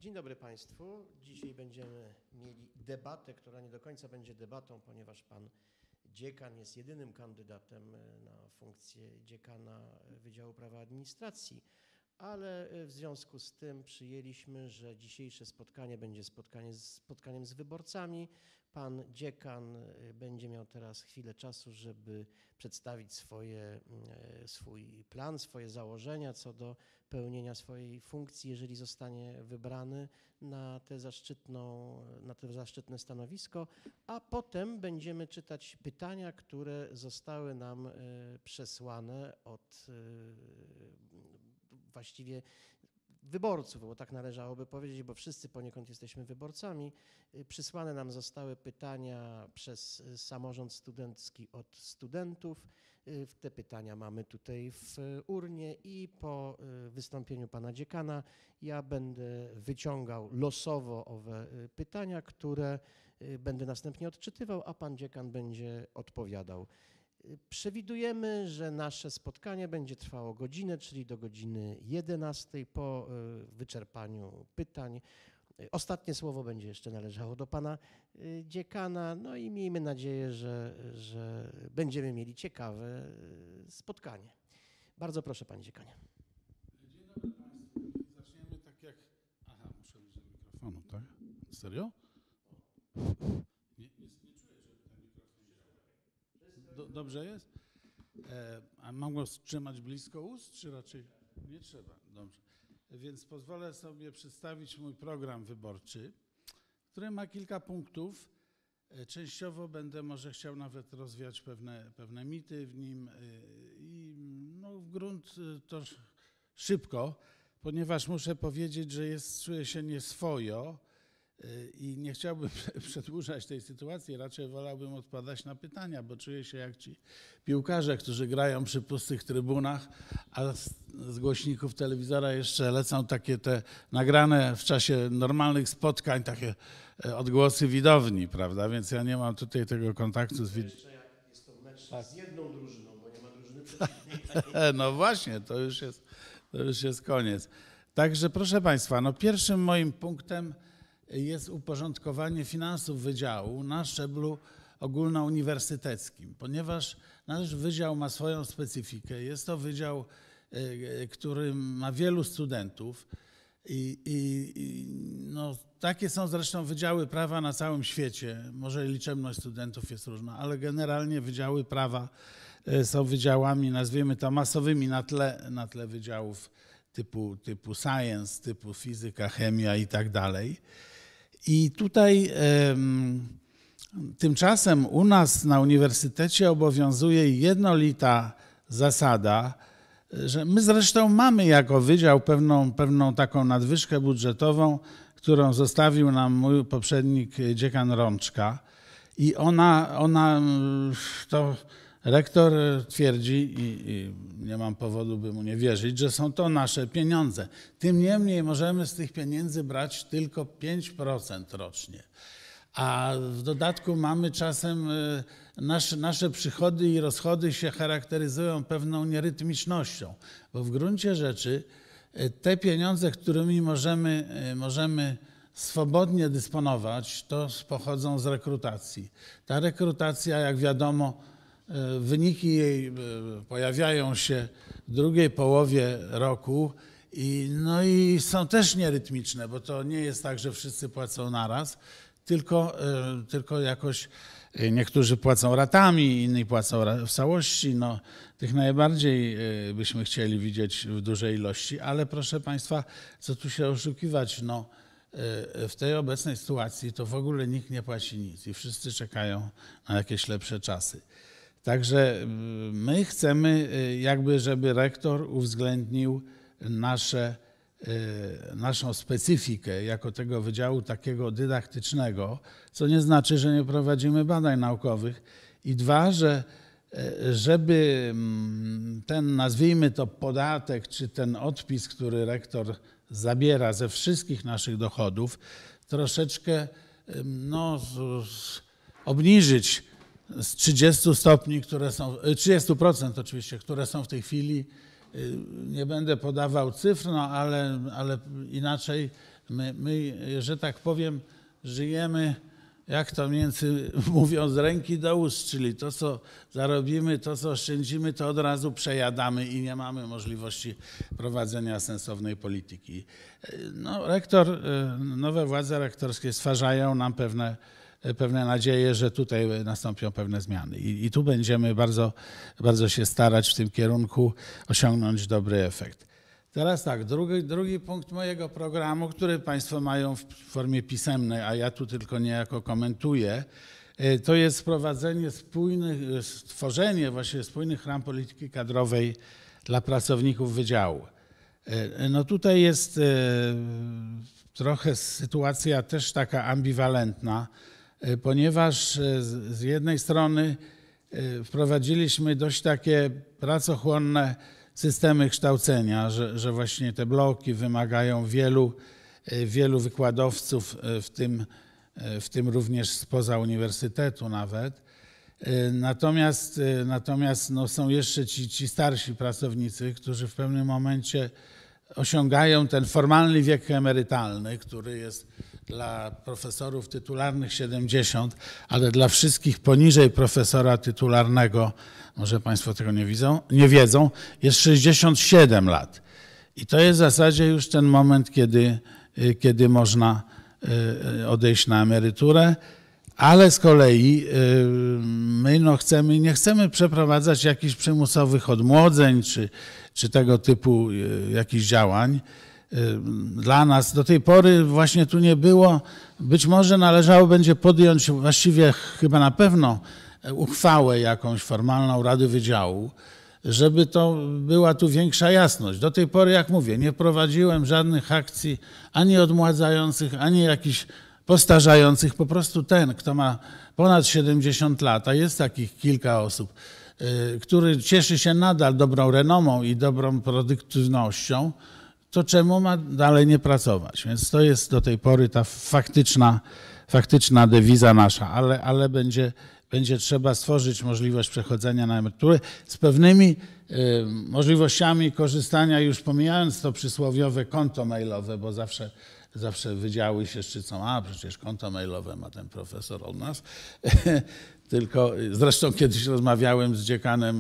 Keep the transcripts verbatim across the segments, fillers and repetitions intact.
Dzień dobry Państwu. Dzisiaj będziemy mieli debatę, która nie do końca będzie debatą, ponieważ pan dziekan jest jedynym kandydatem na funkcję dziekana Wydziału Prawa Administracji, ale w związku z tym przyjęliśmy, że dzisiejsze spotkanie będzie spotkanie z, spotkaniem z wyborcami. Pan dziekan będzie miał teraz chwilę czasu, żeby przedstawić swoje, swój plan, swoje założenia co do pełnienia swojej funkcji, jeżeli zostanie wybrany na tę zaszczytną, na to zaszczytne stanowisko, a potem będziemy czytać pytania, które zostały nam przesłane od właściwie wyborców, bo tak należałoby powiedzieć, bo wszyscy poniekąd jesteśmy wyborcami. Przysłane nam zostały pytania przez samorząd studencki od studentów. Te pytania mamy tutaj w urnie i po wystąpieniu pana dziekana ja będę wyciągał losowo owe pytania, które będę następnie odczytywał, a pan dziekan będzie odpowiadał. Przewidujemy, że nasze spotkanie będzie trwało godzinę, czyli do godziny jedenastej po wyczerpaniu pytań. Ostatnie słowo będzie jeszcze należało do pana dziekana, no i miejmy nadzieję, że, że będziemy mieli ciekawe spotkanie. Bardzo proszę, panie dziekanie. Dzień dobry Państwu. Zaczniemy tak jak... Aha, muszę być do mikrofonu, tak? Serio? Nie, nie, nie czuję, że ten mikrofon działa. Do, dobrze jest? E, a mam go trzymać blisko ust, czy raczej nie trzeba? Dobrze. Więc pozwolę sobie przedstawić mój program wyborczy, który ma kilka punktów. Częściowo będę może chciał nawet rozwiać pewne, pewne mity w nim i no, w grunt to szybko, ponieważ muszę powiedzieć, że jest, czuję się nieswojo i nie chciałbym przedłużać tej sytuacji, raczej wolałbym odpowiadać na pytania, bo czuję się jak ci piłkarze, którzy grają przy pustych trybunach, a z, z głośników telewizora jeszcze lecą takie te nagrane w czasie normalnych spotkań, takie odgłosy widowni, prawda? Więc ja nie mam tutaj tego kontaktu z widownią. Jeszcze jak jest to mecz tak. z jedną drużyną, bo nie ma drużyny przeciwnej. No właśnie, to już jest, to już jest koniec. Także proszę Państwa, no pierwszym moim punktem jest uporządkowanie finansów wydziału na szczeblu ogólnouniwersyteckim, ponieważ nasz wydział ma swoją specyfikę. Jest to wydział, który ma wielu studentów i, i, i no, takie są zresztą wydziały prawa na całym świecie. Może liczebność studentów jest różna, ale generalnie wydziały prawa są wydziałami, nazwijmy to masowymi na tle, na tle wydziałów typu, typu science, typu fizyka, chemia i tak dalej. I tutaj um, tymczasem u nas na uniwersytecie obowiązuje jednolita zasada, że my zresztą mamy jako wydział pewną, pewną taką nadwyżkę budżetową, którą zostawił nam mój poprzednik dziekan Rączka i ona, ona to rektor twierdzi i, i nie mam powodu, by mu nie wierzyć, że są to nasze pieniądze. Tym niemniej możemy z tych pieniędzy brać tylko pięć procent rocznie. A w dodatku mamy czasem, nasze, nasze przychody i rozchody się charakteryzują pewną nierytmicznością, bo w gruncie rzeczy te pieniądze, którymi możemy, możemy swobodnie dysponować, to pochodzą z rekrutacji. Ta rekrutacja, jak wiadomo, wyniki jej pojawiają się w drugiej połowie roku i, no i są też nierytmiczne, bo to nie jest tak, że wszyscy płacą naraz, tylko, tylko jakoś niektórzy płacą ratami, inni płacą w całości. No, tych najbardziej byśmy chcieli widzieć w dużej ilości, ale proszę Państwa, co tu się oszukiwać, no, w tej obecnej sytuacji to w ogóle nikt nie płaci nic i wszyscy czekają na jakieś lepsze czasy. Także my chcemy jakby, żeby rektor uwzględnił nasze, naszą specyfikę jako tego wydziału takiego dydaktycznego, co nie znaczy, że nie prowadzimy badań naukowych. I dwa, że żeby ten, nazwijmy to podatek, czy ten odpis, który rektor zabiera ze wszystkich naszych dochodów, troszeczkę no, obniżyć z trzydziestu stopni, które są, trzydziestu procent oczywiście, które są w tej chwili, nie będę podawał cyfr, no ale, ale inaczej My, my, że tak powiem, żyjemy, jak to Niemcy mówią, z ręki do ust, czyli to, co zarobimy, to, co oszczędzimy, to od razu przejadamy i nie mamy możliwości prowadzenia sensownej polityki. No, rektor, nowe władze rektorskie stwarzają nam pewne, pewne nadzieje, że tutaj nastąpią pewne zmiany i, i tu będziemy bardzo, bardzo się starać w tym kierunku osiągnąć dobry efekt. Teraz tak, drugi, drugi punkt mojego programu, który Państwo mają w formie pisemnej, a ja tu tylko niejako komentuję, to jest wprowadzenie spójnych, stworzenie właśnie spójnych ram polityki kadrowej dla pracowników wydziału. No tutaj jest trochę sytuacja też taka ambiwalentna, ponieważ z jednej strony wprowadziliśmy dość takie pracochłonne systemy kształcenia, że, że właśnie te bloki wymagają wielu, wielu wykładowców, w tym, w tym również spoza uniwersytetu nawet. Natomiast, natomiast no są jeszcze ci, ci starsi pracownicy, którzy w pewnym momencie osiągają ten formalny wiek emerytalny, który jest dla profesorów tytularnych siedemdziesiąt, ale dla wszystkich poniżej profesora tytularnego, może Państwo tego nie widzą, nie wiedzą, jest sześćdziesiąt siedem lat. I to jest w zasadzie już ten moment, kiedy, kiedy można odejść na emeryturę, ale z kolei my no chcemy, nie chcemy przeprowadzać jakichś przymusowych odmłodzeń czy, czy tego typu jakichś działań. Dla nas do tej pory właśnie tu nie było, być może należało będzie podjąć właściwie chyba na pewno uchwałę jakąś formalną Rady Wydziału, żeby to była tu większa jasność. Do tej pory, jak mówię, nie prowadziłem żadnych akcji ani odmładzających, ani jakichś postarzających. Po prostu ten, kto ma ponad siedemdziesiąt lat, a jest takich kilka osób, który cieszy się nadal dobrą renomą i dobrą produktywnością, to czemu ma dalej nie pracować? Więc to jest do tej pory ta faktyczna, faktyczna dewiza nasza, ale, ale będzie, będzie trzeba stworzyć możliwość przechodzenia na emeryturę z pewnymi y, możliwościami korzystania, już pomijając to przysłowiowe konto mailowe, bo zawsze, zawsze wydziały się szczycą, a przecież konto mailowe ma ten profesor od nas. Tylko zresztą kiedyś rozmawiałem z dziekanem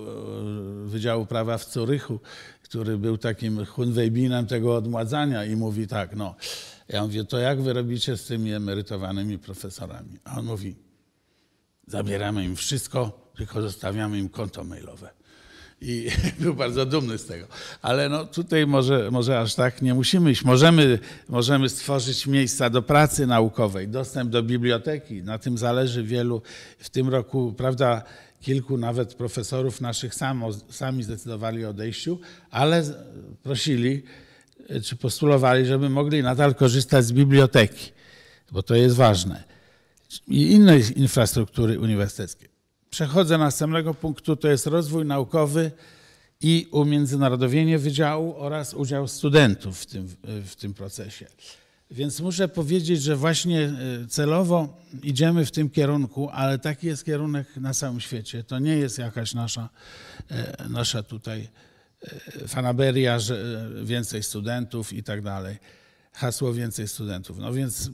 Wydziału Prawa w Zurychu, który był takim Hunwejbinem tego odmładzania i mówi tak, no, ja mówię, to jak wy robicie z tymi emerytowanymi profesorami? A on mówi, zabieramy im wszystko, tylko zostawiamy im konto mailowe. I był bardzo dumny z tego. Ale no tutaj może, może aż tak nie musimy iść. Możemy, możemy stworzyć miejsca do pracy naukowej, dostęp do biblioteki. Na tym zależy wielu. W tym roku, prawda, kilku nawet profesorów naszych samo, sami zdecydowali o odejściu, ale prosili czy postulowali, żeby mogli nadal korzystać z biblioteki, bo to jest ważne. I innej infrastruktury uniwersyteckiej. Przechodzę do następnego punktu, to jest rozwój naukowy i umiędzynarodowienie wydziału oraz udział studentów w tym, w tym procesie. Więc muszę powiedzieć, że właśnie celowo idziemy w tym kierunku, ale taki jest kierunek na całym świecie. To nie jest jakaś nasza, nasza tutaj fanaberia, że więcej studentów i tak dalej. Hasło więcej studentów. No więc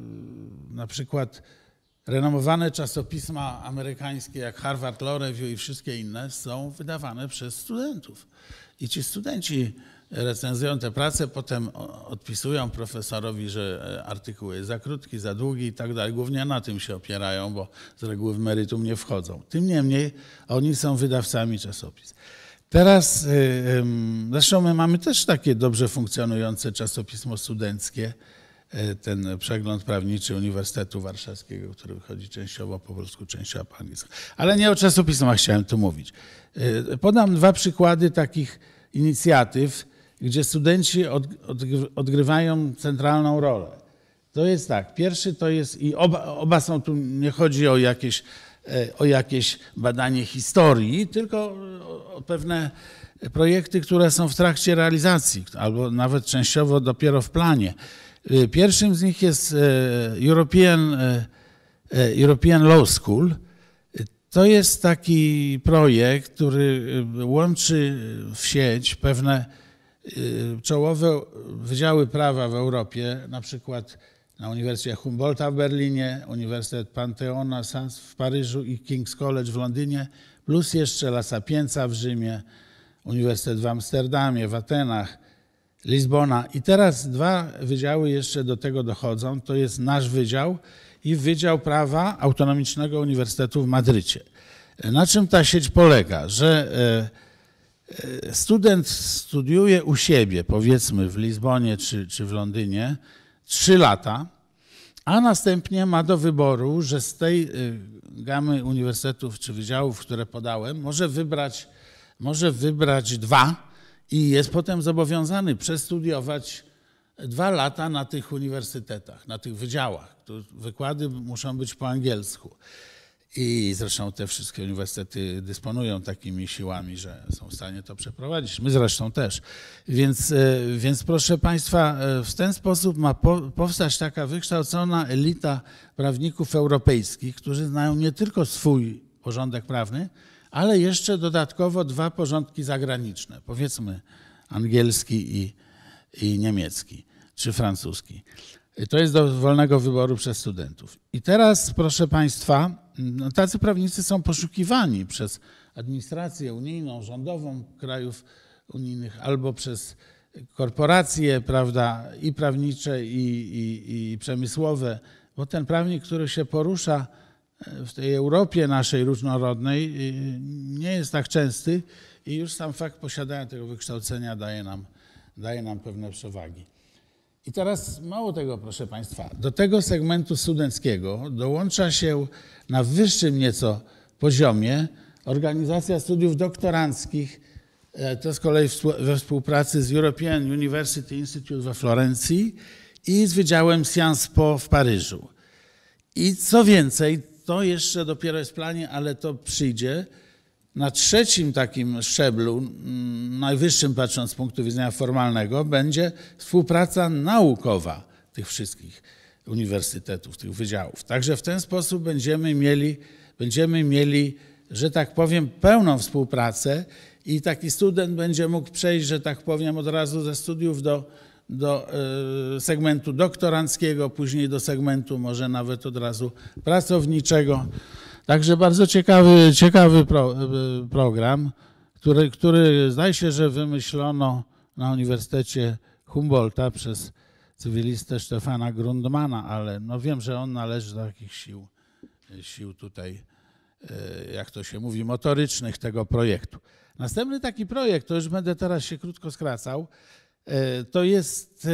na przykład renomowane czasopisma amerykańskie jak Harvard Law Review i wszystkie inne są wydawane przez studentów. I ci studenci recenzują te prace, potem odpisują profesorowi, że artykuł jest za krótki, za długi i tak dalej. Głównie na tym się opierają, bo z reguły w meritum nie wchodzą. Tym niemniej oni są wydawcami czasopism. Teraz, zresztą my mamy też takie dobrze funkcjonujące czasopismo studenckie, ten przegląd prawniczy Uniwersytetu Warszawskiego, który wychodzi częściowo po polsku, częściowo po angielsku. Ale nie o czasopismach chciałem tu mówić. Podam dwa przykłady takich inicjatyw, gdzie studenci od, od, odgrywają centralną rolę. To jest tak, pierwszy to jest, i oba, oba są tu, nie chodzi o jakieś, o jakieś badanie historii, tylko o pewne projekty, które są w trakcie realizacji, albo nawet częściowo dopiero w planie. Pierwszym z nich jest European, European Law School. To jest taki projekt, który łączy w sieć pewne czołowe wydziały prawa w Europie, na przykład na Uniwersytecie Humboldta w Berlinie, Uniwersytet Pantheona w Paryżu i King's College w Londynie, plus jeszcze La Sapienza w Rzymie, Uniwersytet w Amsterdamie, w Atenach, Lizbona. I teraz dwa wydziały jeszcze do tego dochodzą. To jest nasz wydział i Wydział Prawa Autonomicznego Uniwersytetu w Madrycie. Na czym ta sieć polega? Że student studiuje u siebie, powiedzmy w Lizbonie czy, czy w Londynie, trzy lata, a następnie ma do wyboru, że z tej gamy uniwersytetów czy wydziałów, które podałem, może wybrać, może wybrać dwa i jest potem zobowiązany przestudiować dwa lata na tych uniwersytetach, na tych wydziałach. Wykłady muszą być po angielsku. I zresztą te wszystkie uniwersytety dysponują takimi siłami, że są w stanie to przeprowadzić. My zresztą też. Więc, więc proszę Państwa, w ten sposób ma powstać taka wykształcona elita prawników europejskich, którzy znają nie tylko swój porządek prawny, ale jeszcze dodatkowo dwa porządki zagraniczne, powiedzmy angielski i, i niemiecki, czy francuski. To jest do wolnego wyboru przez studentów. I teraz, proszę Państwa, no, tacy prawnicy są poszukiwani przez administrację unijną, rządową krajów unijnych albo przez korporacje, prawda, i prawnicze, i, i, i przemysłowe, bo ten prawnik, który się porusza w tej Europie naszej różnorodnej, nie jest tak częsty i już sam fakt posiadania tego wykształcenia daje nam, daje nam pewne przewagi. I teraz mało tego, proszę Państwa, do tego segmentu studenckiego dołącza się na wyższym nieco poziomie organizacja studiów doktoranckich, to z kolei we współpracy z European University Institute we Florencji i z Wydziałem Sciences Po w Paryżu. I co więcej, to jeszcze dopiero jest w planie, ale to przyjdzie. Na trzecim takim szczeblu, najwyższym patrząc z punktu widzenia formalnego, będzie współpraca naukowa tych wszystkich uniwersytetów, tych wydziałów. Także w ten sposób będziemy mieli, będziemy mieli, że tak powiem, pełną współpracę i taki student będzie mógł przejść, że tak powiem, od razu ze studiów do, do segmentu doktoranckiego, później do segmentu może nawet od razu pracowniczego. Także bardzo ciekawy, ciekawy pro, program, który, który zdaje się, że wymyślono na Uniwersytecie Humboldta przez cywilistę Stefana Grundmana, ale no wiem, że on należy do takich sił, sił tutaj, jak to się mówi, motorycznych tego projektu. Następny taki projekt, to już będę teraz się krótko skracał, to jest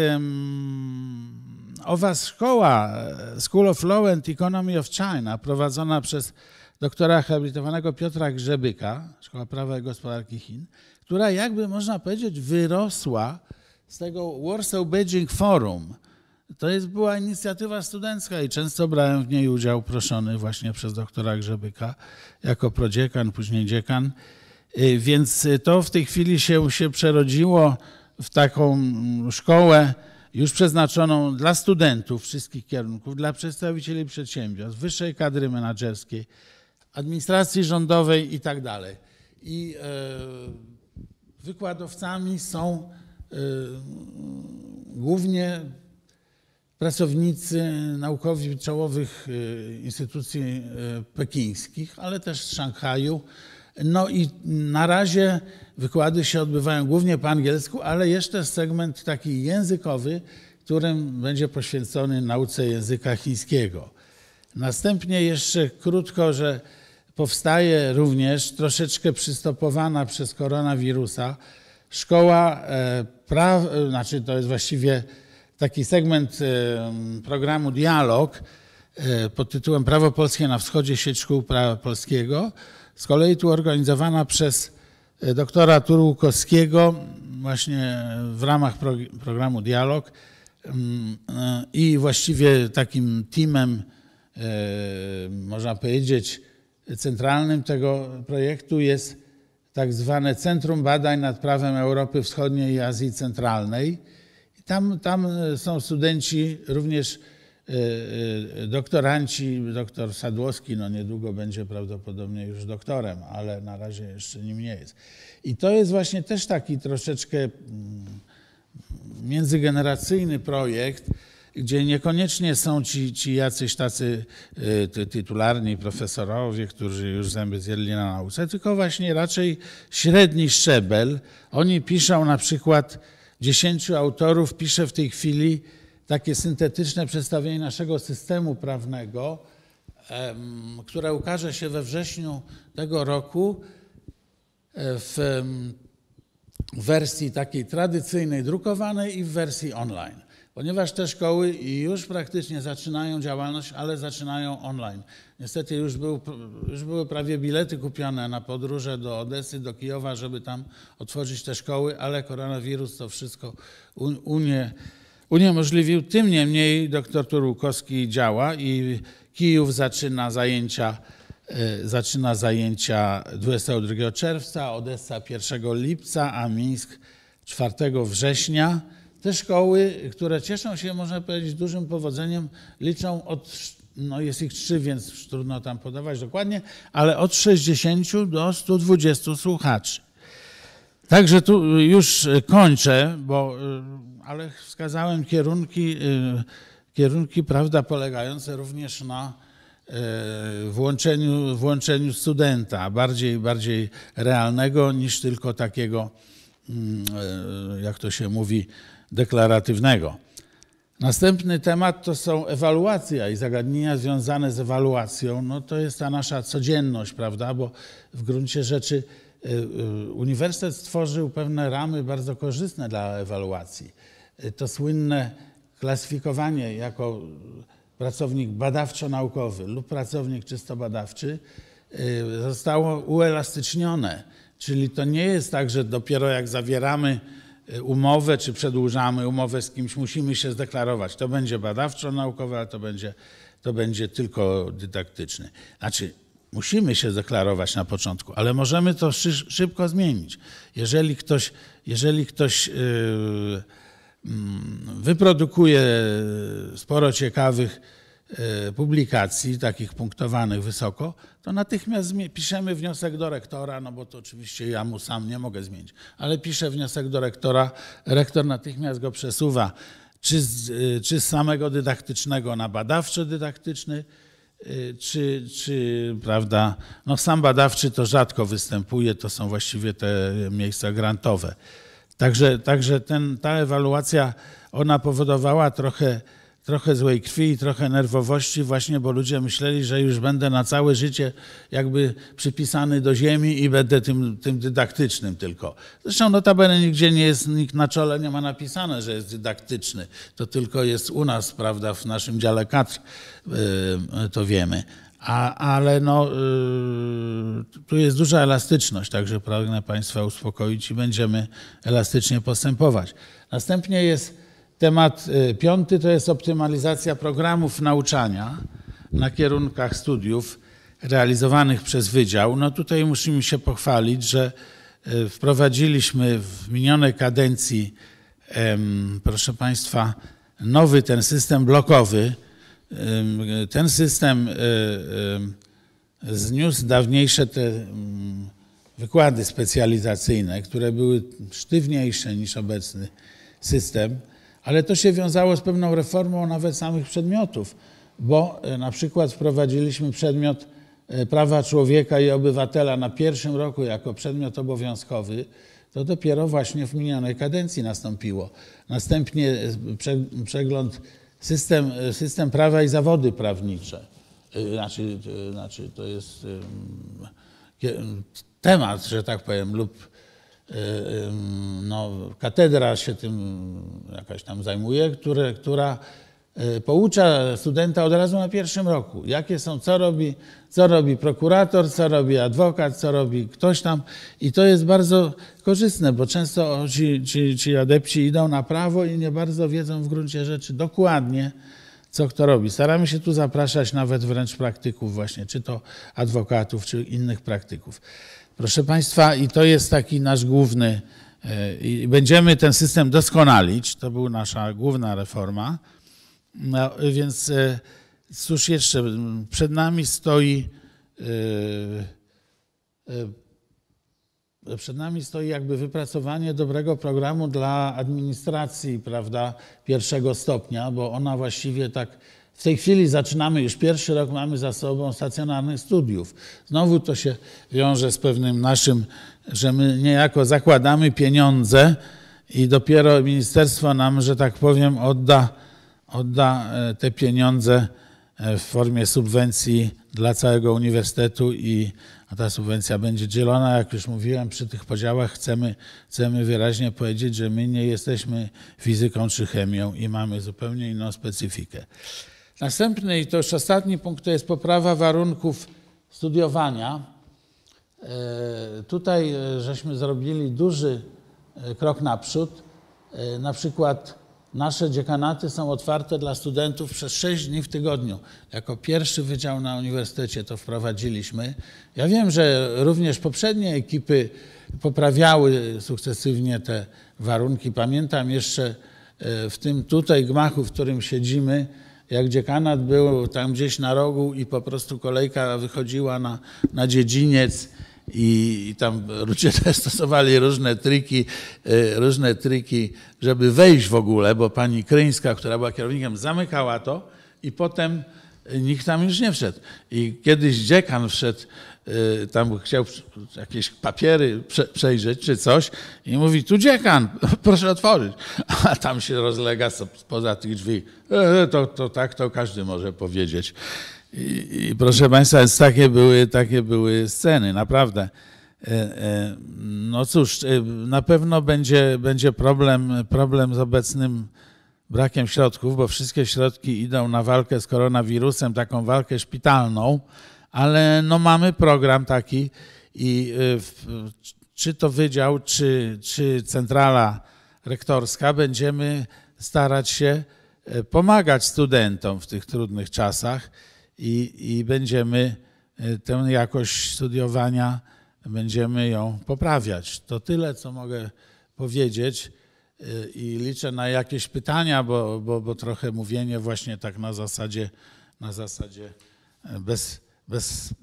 um, owa szkoła, School of Law and Economy of China, prowadzona przez doktora habilitowanego Piotra Grzebyka, Szkoła Prawa i Gospodarki Chin, która jakby można powiedzieć wyrosła z tego Warsaw Beijing Forum. To jest, była inicjatywa studencka i często brałem w niej udział, proszony właśnie przez doktora Grzebyka jako prodziekan, później dziekan. Więc to w tej chwili się, się przerodziło w taką szkołę już przeznaczoną dla studentów wszystkich kierunków, dla przedstawicieli przedsiębiorstw, wyższej kadry menedżerskiej, administracji rządowej i tak dalej. I e, wykładowcami są e, głównie pracownicy naukowi czołowych e, instytucji e, pekińskich, ale też z Szanghaju. No i na razie wykłady się odbywają głównie po angielsku, ale jeszcze segment taki językowy, którym będzie poświęcony nauce języka chińskiego. Następnie jeszcze krótko, że powstaje również troszeczkę przystopowana przez koronawirusa szkoła praw, znaczy to jest właściwie taki segment programu Dialog pod tytułem Prawo Polskie na Wschodzie, sieć szkół prawa polskiego. Z kolei tu organizowana przez doktora Turłkowskiego właśnie w ramach programu Dialog i właściwie takim teamem, można powiedzieć, centralnym tego projektu jest tak zwane Centrum Badań nad Prawem Europy Wschodniej i Azji Centralnej. I tam, tam są studenci również doktoranci, doktor Sadłowski, no niedługo będzie prawdopodobnie już doktorem, ale na razie jeszcze nim nie jest. I to jest właśnie też taki troszeczkę międzygeneracyjny projekt, gdzie niekoniecznie są ci, ci jacyś tacy tytularni profesorowie, którzy już zęby zjedli na nauce, tylko właśnie raczej średni szczebel. Oni piszą na przykład, dziesięciu autorów pisze w tej chwili takie syntetyczne przedstawienie naszego systemu prawnego, które ukaże się we wrześniu tego roku w wersji takiej tradycyjnej, drukowanej i w wersji online. Ponieważ te szkoły już praktycznie zaczynają działalność, ale zaczynają online. Niestety już, był, już były prawie bilety kupione na podróże do Odessy, do Kijowa, żeby tam otworzyć te szkoły, ale koronawirus to wszystko unie, uniemożliwił. Tym niemniej doktor Turłkowski działa i Kijów zaczyna zajęcia, zaczyna zajęcia dwudziestego drugiego czerwca, Odessa pierwszego lipca, a Mińsk czwartego września. Te szkoły, które cieszą się, można powiedzieć, dużym powodzeniem, liczą od, no jest ich trzy, więc trudno tam podawać dokładnie, ale od sześćdziesięciu do stu dwudziestu słuchaczy. Także tu już kończę, bo, ale wskazałem kierunki, kierunki, prawda, polegające również na włączeniu, włączeniu studenta, bardziej, bardziej realnego niż tylko takiego, jak to się mówi, deklaratywnego. Następny temat to są ewaluacja i zagadnienia związane z ewaluacją. No to jest ta nasza codzienność, prawda, bo w gruncie rzeczy uniwersytet stworzył pewne ramy bardzo korzystne dla ewaluacji. To słynne klasyfikowanie jako pracownik badawczo-naukowy lub pracownik czysto badawczy zostało uelastycznione. Czyli to nie jest tak, że dopiero jak zawieramy umowę, czy przedłużamy umowę z kimś, musimy się zdeklarować. To będzie badawczo-naukowe, a to będzie, to będzie tylko dydaktyczny. Znaczy, musimy się zdeklarować na początku, ale możemy to szy szybko zmienić. Jeżeli ktoś, jeżeli ktoś yy, yy, wyprodukuje sporo ciekawych publikacji, takich punktowanych wysoko, to natychmiast piszemy wniosek do rektora, no bo to oczywiście ja mu sam nie mogę zmienić, ale piszę wniosek do rektora, rektor natychmiast go przesuwa, czy z, czy z samego dydaktycznego na badawczo-dydaktyczny, czy, czy prawda, no sam badawczy to rzadko występuje, to są właściwie te miejsca grantowe. Także, także ten, ta ewaluacja, ona powodowała trochę trochę złej krwi i trochę nerwowości właśnie, bo ludzie myśleli, że już będę na całe życie jakby przypisany do ziemi i będę tym, tym dydaktycznym tylko. Zresztą notabene nigdzie nie jest, nikt na czole nie ma napisane, że jest dydaktyczny. To tylko jest u nas, prawda, w naszym dziale kadr, yy, to wiemy. A, ale no, yy, tu jest duża elastyczność, także pragnę Państwa uspokoić i będziemy elastycznie postępować. Następnie jest temat piąty, to jest optymalizacja programów nauczania na kierunkach studiów realizowanych przez wydział. No tutaj musimy się pochwalić, że wprowadziliśmy w minionej kadencji, proszę Państwa, nowy ten system blokowy. Ten system zniósł dawniejsze te wykłady specjalizacyjne, które były sztywniejsze niż obecny system. Ale to się wiązało z pewną reformą nawet samych przedmiotów, bo na przykład wprowadziliśmy przedmiot prawa człowieka i obywatela na pierwszym roku jako przedmiot obowiązkowy, to dopiero właśnie w minionej kadencji nastąpiło. Następnie przegląd system, system prawa i zawody prawnicze. Znaczy, znaczy to jest temat, że tak powiem, lub no, katedra się tym jakaś tam zajmuje, które, która poucza studenta od razu na pierwszym roku. Jakie są, co robi, co robi prokurator, co robi adwokat, co robi ktoś tam. I to jest bardzo korzystne, bo często ci, ci, ci adepci idą na prawo i nie bardzo wiedzą w gruncie rzeczy dokładnie, co kto robi. Staramy się tu zapraszać nawet wręcz praktyków właśnie, czy to adwokatów, czy innych praktyków. Proszę Państwa, i to jest taki nasz główny, i będziemy ten system doskonalić, to była nasza główna reforma. No, więc cóż jeszcze, przed nami stoi Przed nami stoi jakby wypracowanie dobrego programu dla administracji, prawda, pierwszego stopnia, bo ona właściwie tak w tej chwili zaczynamy, już pierwszy rok mamy za sobą stacjonarnych studiów. Znowu to się wiąże z pewnym naszym, że my niejako zakładamy pieniądze i dopiero ministerstwo nam, że tak powiem, odda, odda te pieniądze w formie subwencji dla całego uniwersytetu i a ta subwencja będzie dzielona, jak już mówiłem, przy tych podziałach chcemy, chcemy wyraźnie powiedzieć, że my nie jesteśmy fizyką czy chemią i mamy zupełnie inną specyfikę. Następny i to już ostatni punkt to jest poprawa warunków studiowania. Tutaj żeśmy zrobili duży krok naprzód. Na przykład nasze dziekanaty są otwarte dla studentów przez sześć dni w tygodniu. Jako pierwszy wydział na uniwersytecie to wprowadziliśmy. Ja wiem, że również poprzednie ekipy poprawiały sukcesywnie te warunki. Pamiętam jeszcze w tym tutaj gmachu, w którym siedzimy, jak dziekanat był tam gdzieś na rogu i po prostu kolejka wychodziła na, na dziedziniec i, i tam ludzie też stosowali różne triki, różne triki, żeby wejść w ogóle, bo pani Kryńska, która była kierownikiem, zamykała to i potem nikt tam już nie wszedł. I kiedyś dziekan wszedł, tam chciał jakieś papiery przejrzeć czy coś i mówi, tu dziekan, proszę otworzyć. A tam się rozlega spoza tych drzwi. E, to, to tak to każdy może powiedzieć. I, i proszę Państwa, więc takie były, takie były sceny, naprawdę. No cóż, na pewno będzie, będzie problem, problem z obecnym brakiem środków, bo wszystkie środki idą na walkę z koronawirusem, taką walkę szpitalną, ale no mamy program taki i czy to wydział, czy, czy centrala rektorska będziemy starać się pomagać studentom w tych trudnych czasach i, i będziemy tę jakość studiowania, będziemy ją poprawiać. To tyle, co mogę powiedzieć i liczę na jakieś pytania, bo, bo, bo trochę mówienie właśnie tak na zasadzie, na zasadzie bez, bez,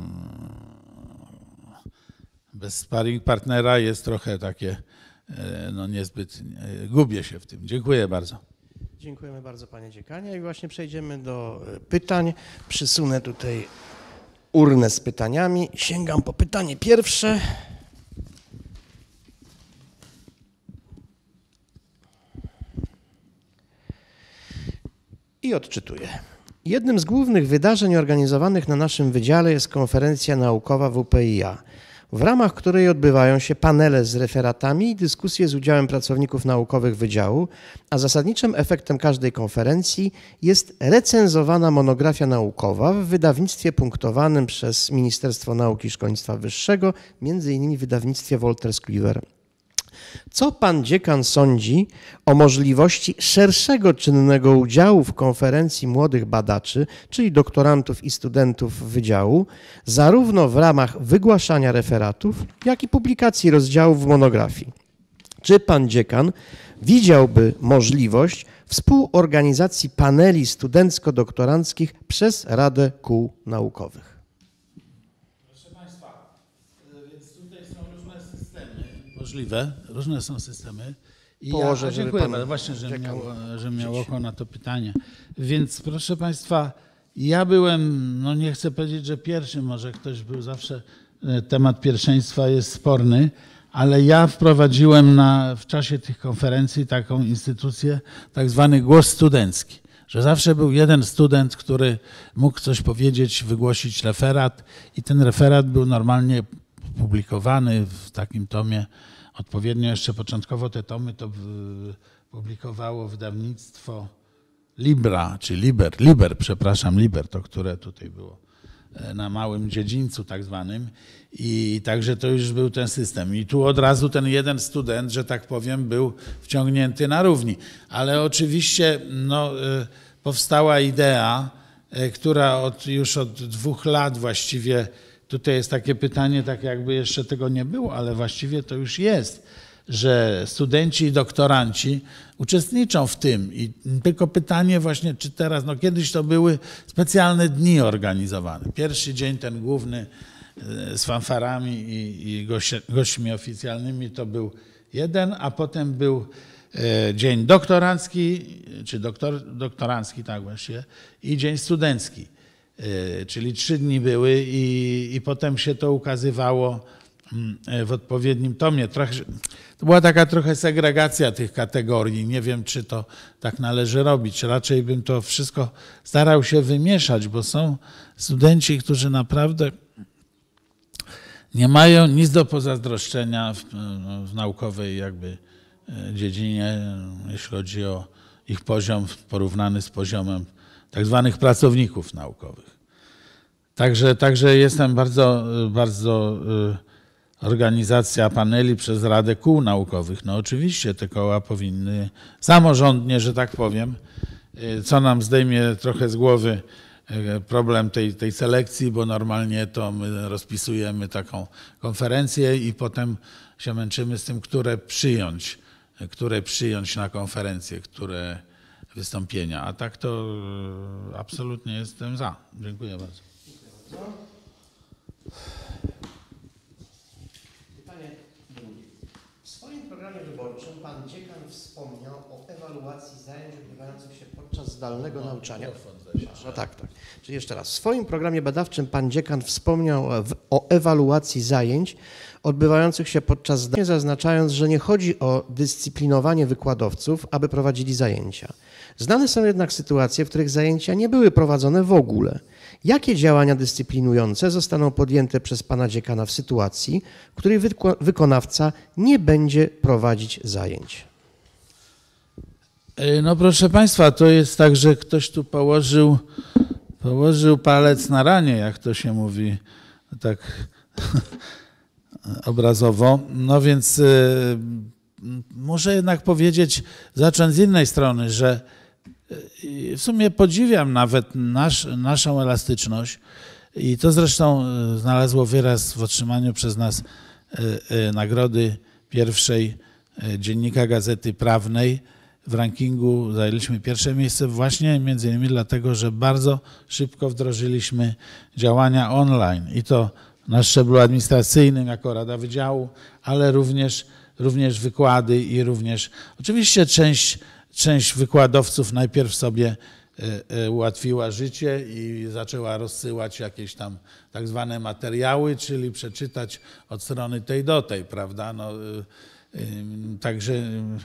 bez sparring partnera jest trochę takie no niezbyt, gubię się w tym. Dziękuję bardzo. Dziękujemy bardzo panie dziekanie i właśnie przejdziemy do pytań. Przysunę tutaj urnę z pytaniami. Sięgam po pytanie pierwsze. I odczytuję. Jednym z głównych wydarzeń organizowanych na naszym wydziale jest konferencja naukowa W P I A, w ramach której odbywają się panele z referatami i dyskusje z udziałem pracowników naukowych wydziału, a zasadniczym efektem każdej konferencji jest recenzowana monografia naukowa w wydawnictwie punktowanym przez Ministerstwo Nauki i Szkolnictwa Wyższego, między innymi w wydawnictwie Wolters Kluwer. Co pan dziekan sądzi o możliwości szerszego czynnego udziału w konferencji młodych badaczy, czyli doktorantów i studentów wydziału, zarówno w ramach wygłaszania referatów, jak i publikacji rozdziałów w monografii? Czy pan dziekan widziałby możliwość współorganizacji paneli studencko-doktoranckich przez Radę Kół Naukowych? Możliwe, różne są systemy. I Położę, ja, żeby dziękuję pan bardzo, właśnie, że miał, że miał żyć. oko na to pytanie. Więc proszę Państwa, ja byłem, no nie chcę powiedzieć, że pierwszym, może ktoś był zawsze, temat pierwszeństwa jest sporny, ale ja wprowadziłem na, w czasie tych konferencji taką instytucję, tak zwany głos studencki, że zawsze był jeden student, który mógł coś powiedzieć, wygłosić referat i ten referat był normalnie publikowany w takim tomie. Odpowiednio jeszcze początkowo te tomy to publikowało wydawnictwo Libra, czy Liber, Liber, przepraszam, Liber, to które tutaj było na małym dziedzińcu tak zwanym i także to już był ten system. I tu od razu ten jeden student, że tak powiem, był wciągnięty na równi. Ale oczywiście no, powstała idea, która od, już od dwóch lat właściwie, tutaj jest takie pytanie, tak jakby jeszcze tego nie było, ale właściwie to już jest, że studenci i doktoranci uczestniczą w tym. I tylko pytanie właśnie, czy teraz, no kiedyś to były specjalne dni organizowane. Pierwszy dzień, ten główny z fanfarami i, i gości, gośćmi oficjalnymi to był jeden, a potem był dzień doktorancki, czy doktor, doktorancki, tak właśnie, i dzień studencki. Czyli trzy dni były i, i potem się to ukazywało w odpowiednim tomie. Trochę, to była taka trochę segregacja tych kategorii. Nie wiem, czy to tak należy robić. Raczej bym to wszystko starał się wymieszać, bo są studenci, którzy naprawdę nie mają nic do pozazdroszczenia w, w naukowej jakby dziedzinie, jeśli chodzi o ich poziom porównany z poziomem tak zwanych pracowników naukowych. Także, także jestem bardzo, bardzo organizacja paneli przez Radę Kół Naukowych. No oczywiście te koła powinny samorządnie, że tak powiem, co nam zdejmie trochę z głowy problem tej, tej selekcji, bo normalnie to my rozpisujemy taką konferencję i potem się męczymy z tym, które przyjąć, które przyjąć na konferencję, które wystąpienia. A tak to absolutnie jestem za. Dziękuję bardzo. Pytanie drugie. W swoim programie wyborczym pan dziekan wspomniał o ewaluacji zajęć odbywających się podczas zdalnego no, nauczania. No tak, tak. Czyli jeszcze raz. W swoim programie badawczym pan dziekan wspomniał o ewaluacji zajęć odbywających się podczas zdalnego, zaznaczając, że nie chodzi o dyscyplinowanie wykładowców, aby prowadzili zajęcia. Znane są jednak sytuacje, w których zajęcia nie były prowadzone w ogóle. Jakie działania dyscyplinujące zostaną podjęte przez pana dziekana w sytuacji, w której wykonawca nie będzie prowadzić zajęć? No proszę państwa, to jest tak, że ktoś tu położył, położył palec na ranie, jak to się mówi tak obrazowo. No więc y, muszę jednak powiedzieć, zacząć z innej strony, że w sumie podziwiam nawet nasz, naszą elastyczność i to zresztą znalazło wyraz w otrzymaniu przez nas nagrody pierwszej Dziennika Gazety Prawnej. W rankingu zajęliśmy pierwsze miejsce właśnie między innymi dlatego, że bardzo szybko wdrożyliśmy działania online i to na szczeblu administracyjnym jako Rada Wydziału, ale również, również wykłady i również oczywiście część Część wykładowców najpierw sobie ułatwiła życie i zaczęła rozsyłać jakieś tam tak zwane materiały, czyli przeczytać od strony tej do tej, prawda? No, także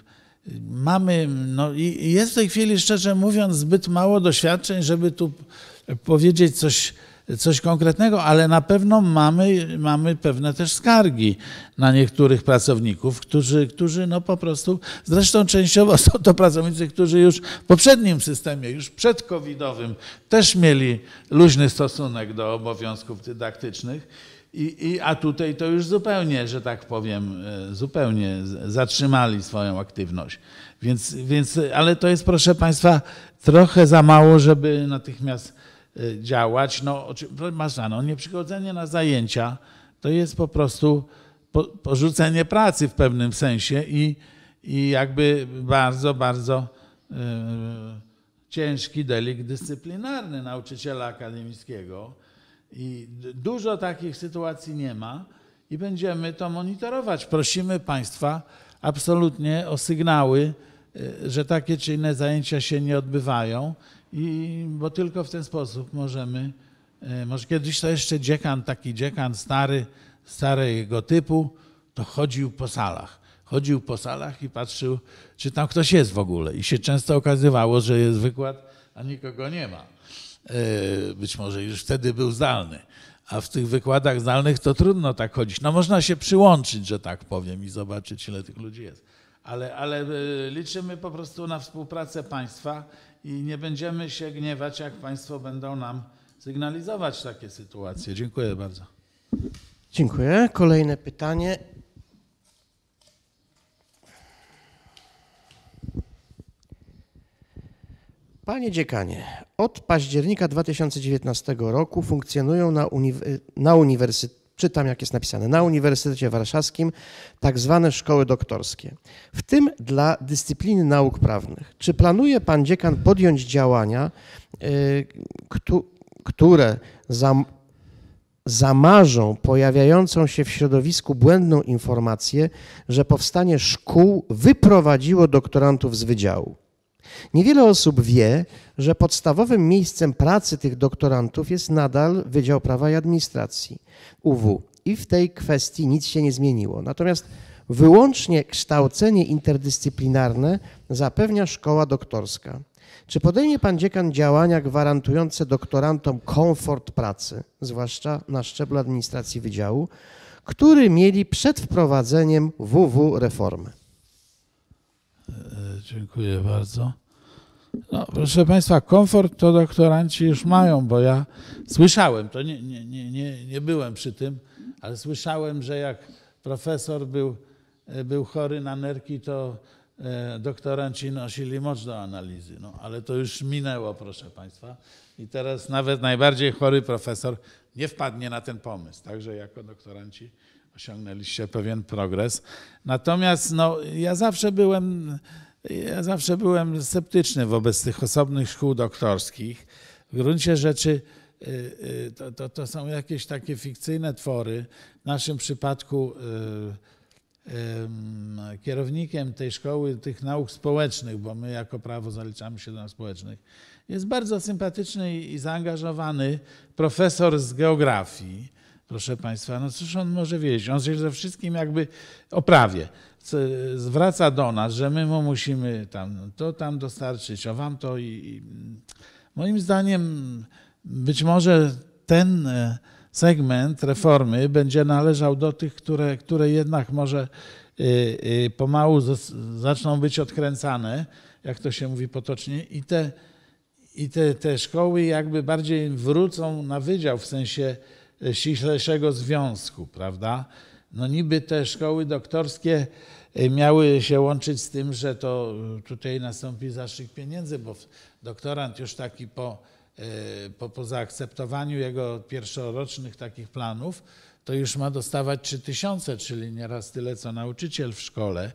mamy, no i jest w tej chwili, szczerze mówiąc, zbyt mało doświadczeń, żeby tu powiedzieć coś, coś konkretnego, ale na pewno mamy, mamy pewne też skargi na niektórych pracowników, którzy, którzy no po prostu, zresztą częściowo są to pracownicy, którzy już w poprzednim systemie, już przedcovidowym też mieli luźny stosunek do obowiązków dydaktycznych, i, i, a tutaj to już zupełnie, że tak powiem, zupełnie zatrzymali swoją aktywność. Więc, więc, ale to jest, proszę państwa, trochę za mało, żeby natychmiast działać. No, no nieprzychodzenie na zajęcia to jest po prostu po, porzucenie pracy w pewnym sensie i, i jakby bardzo, bardzo y, ciężki delikt dyscyplinarny nauczyciela akademickiego. I dużo takich sytuacji nie ma i będziemy to monitorować. Prosimy państwa absolutnie o sygnały, y, że takie czy inne zajęcia się nie odbywają. I, bo tylko w ten sposób możemy, może kiedyś to jeszcze dziekan, taki dziekan stary, starego typu, to chodził po salach. Chodził po salach i patrzył, czy tam ktoś jest w ogóle. I się często okazywało, że jest wykład, a nikogo nie ma. Być może już wtedy był zdalny. A w tych wykładach zdalnych to trudno tak chodzić. No można się przyłączyć, że tak powiem, i zobaczyć, ile tych ludzi jest. Ale, ale liczymy po prostu na współpracę państwa i nie będziemy się gniewać, jak państwo będą nam sygnalizować takie sytuacje. Dziękuję bardzo. Dziękuję. Kolejne pytanie. Panie dziekanie, od października dwa tysiące dziewiętnastego roku funkcjonują na, uniw na uniwersytecie czytam jak jest napisane, na Uniwersytecie Warszawskim tak zwane szkoły doktorskie, w tym dla dyscypliny nauk prawnych. Czy planuje pan dziekan podjąć działania, y, ktu, które zam, zamarzą pojawiającą się w środowisku błędną informację, że powstanie szkół wyprowadziło doktorantów z wydziału? Niewiele osób wie, że podstawowym miejscem pracy tych doktorantów jest nadal Wydział Prawa i Administracji, U W, i w tej kwestii nic się nie zmieniło. Natomiast wyłącznie kształcenie interdyscyplinarne zapewnia szkoła doktorska. Czy podejmie pan dziekan działania gwarantujące doktorantom komfort pracy, zwłaszcza na szczeblu administracji wydziału, który mieli przed wprowadzeniem W W reformy? Dziękuję bardzo. No, proszę Państwa, komfort to doktoranci już mają, bo ja słyszałem, to nie, nie, nie, nie, nie byłem przy tym, ale słyszałem, że jak profesor był, był chory na nerki, to doktoranci nosili mocz do analizy. No, ale to już minęło, proszę Państwa. I teraz nawet najbardziej chory profesor nie wpadnie na ten pomysł. Także jako doktoranci osiągnęliście pewien progres. Natomiast no, ja zawsze byłem, ja zawsze byłem sceptyczny wobec tych osobnych szkół doktorskich. W gruncie rzeczy to, to, to są jakieś takie fikcyjne twory. W naszym przypadku kierownikiem tej szkoły tych nauk społecznych, bo my jako prawo zaliczamy się do nauk społecznych, jest bardzo sympatyczny i zaangażowany profesor z geografii. Proszę Państwa, no cóż on może wiedzieć? On się ze wszystkim jakby oprawie. Zwraca do nas, że my mu musimy tam, to tam dostarczyć, a wam to i, i moim zdaniem być może ten segment reformy będzie należał do tych, które, które jednak może y, y, pomału z, zaczną być odkręcane, jak to się mówi potocznie, i te, i te, te szkoły jakby bardziej wrócą na wydział w sensie ściślejszego związku, prawda? No niby te szkoły doktorskie miały się łączyć z tym, że to tutaj nastąpi zastrzyk pieniędzy, bo doktorant już taki po, po, po zaakceptowaniu jego pierwszorocznych takich planów, to już ma dostawać trzy tysiące, czyli nieraz tyle, co nauczyciel w szkole,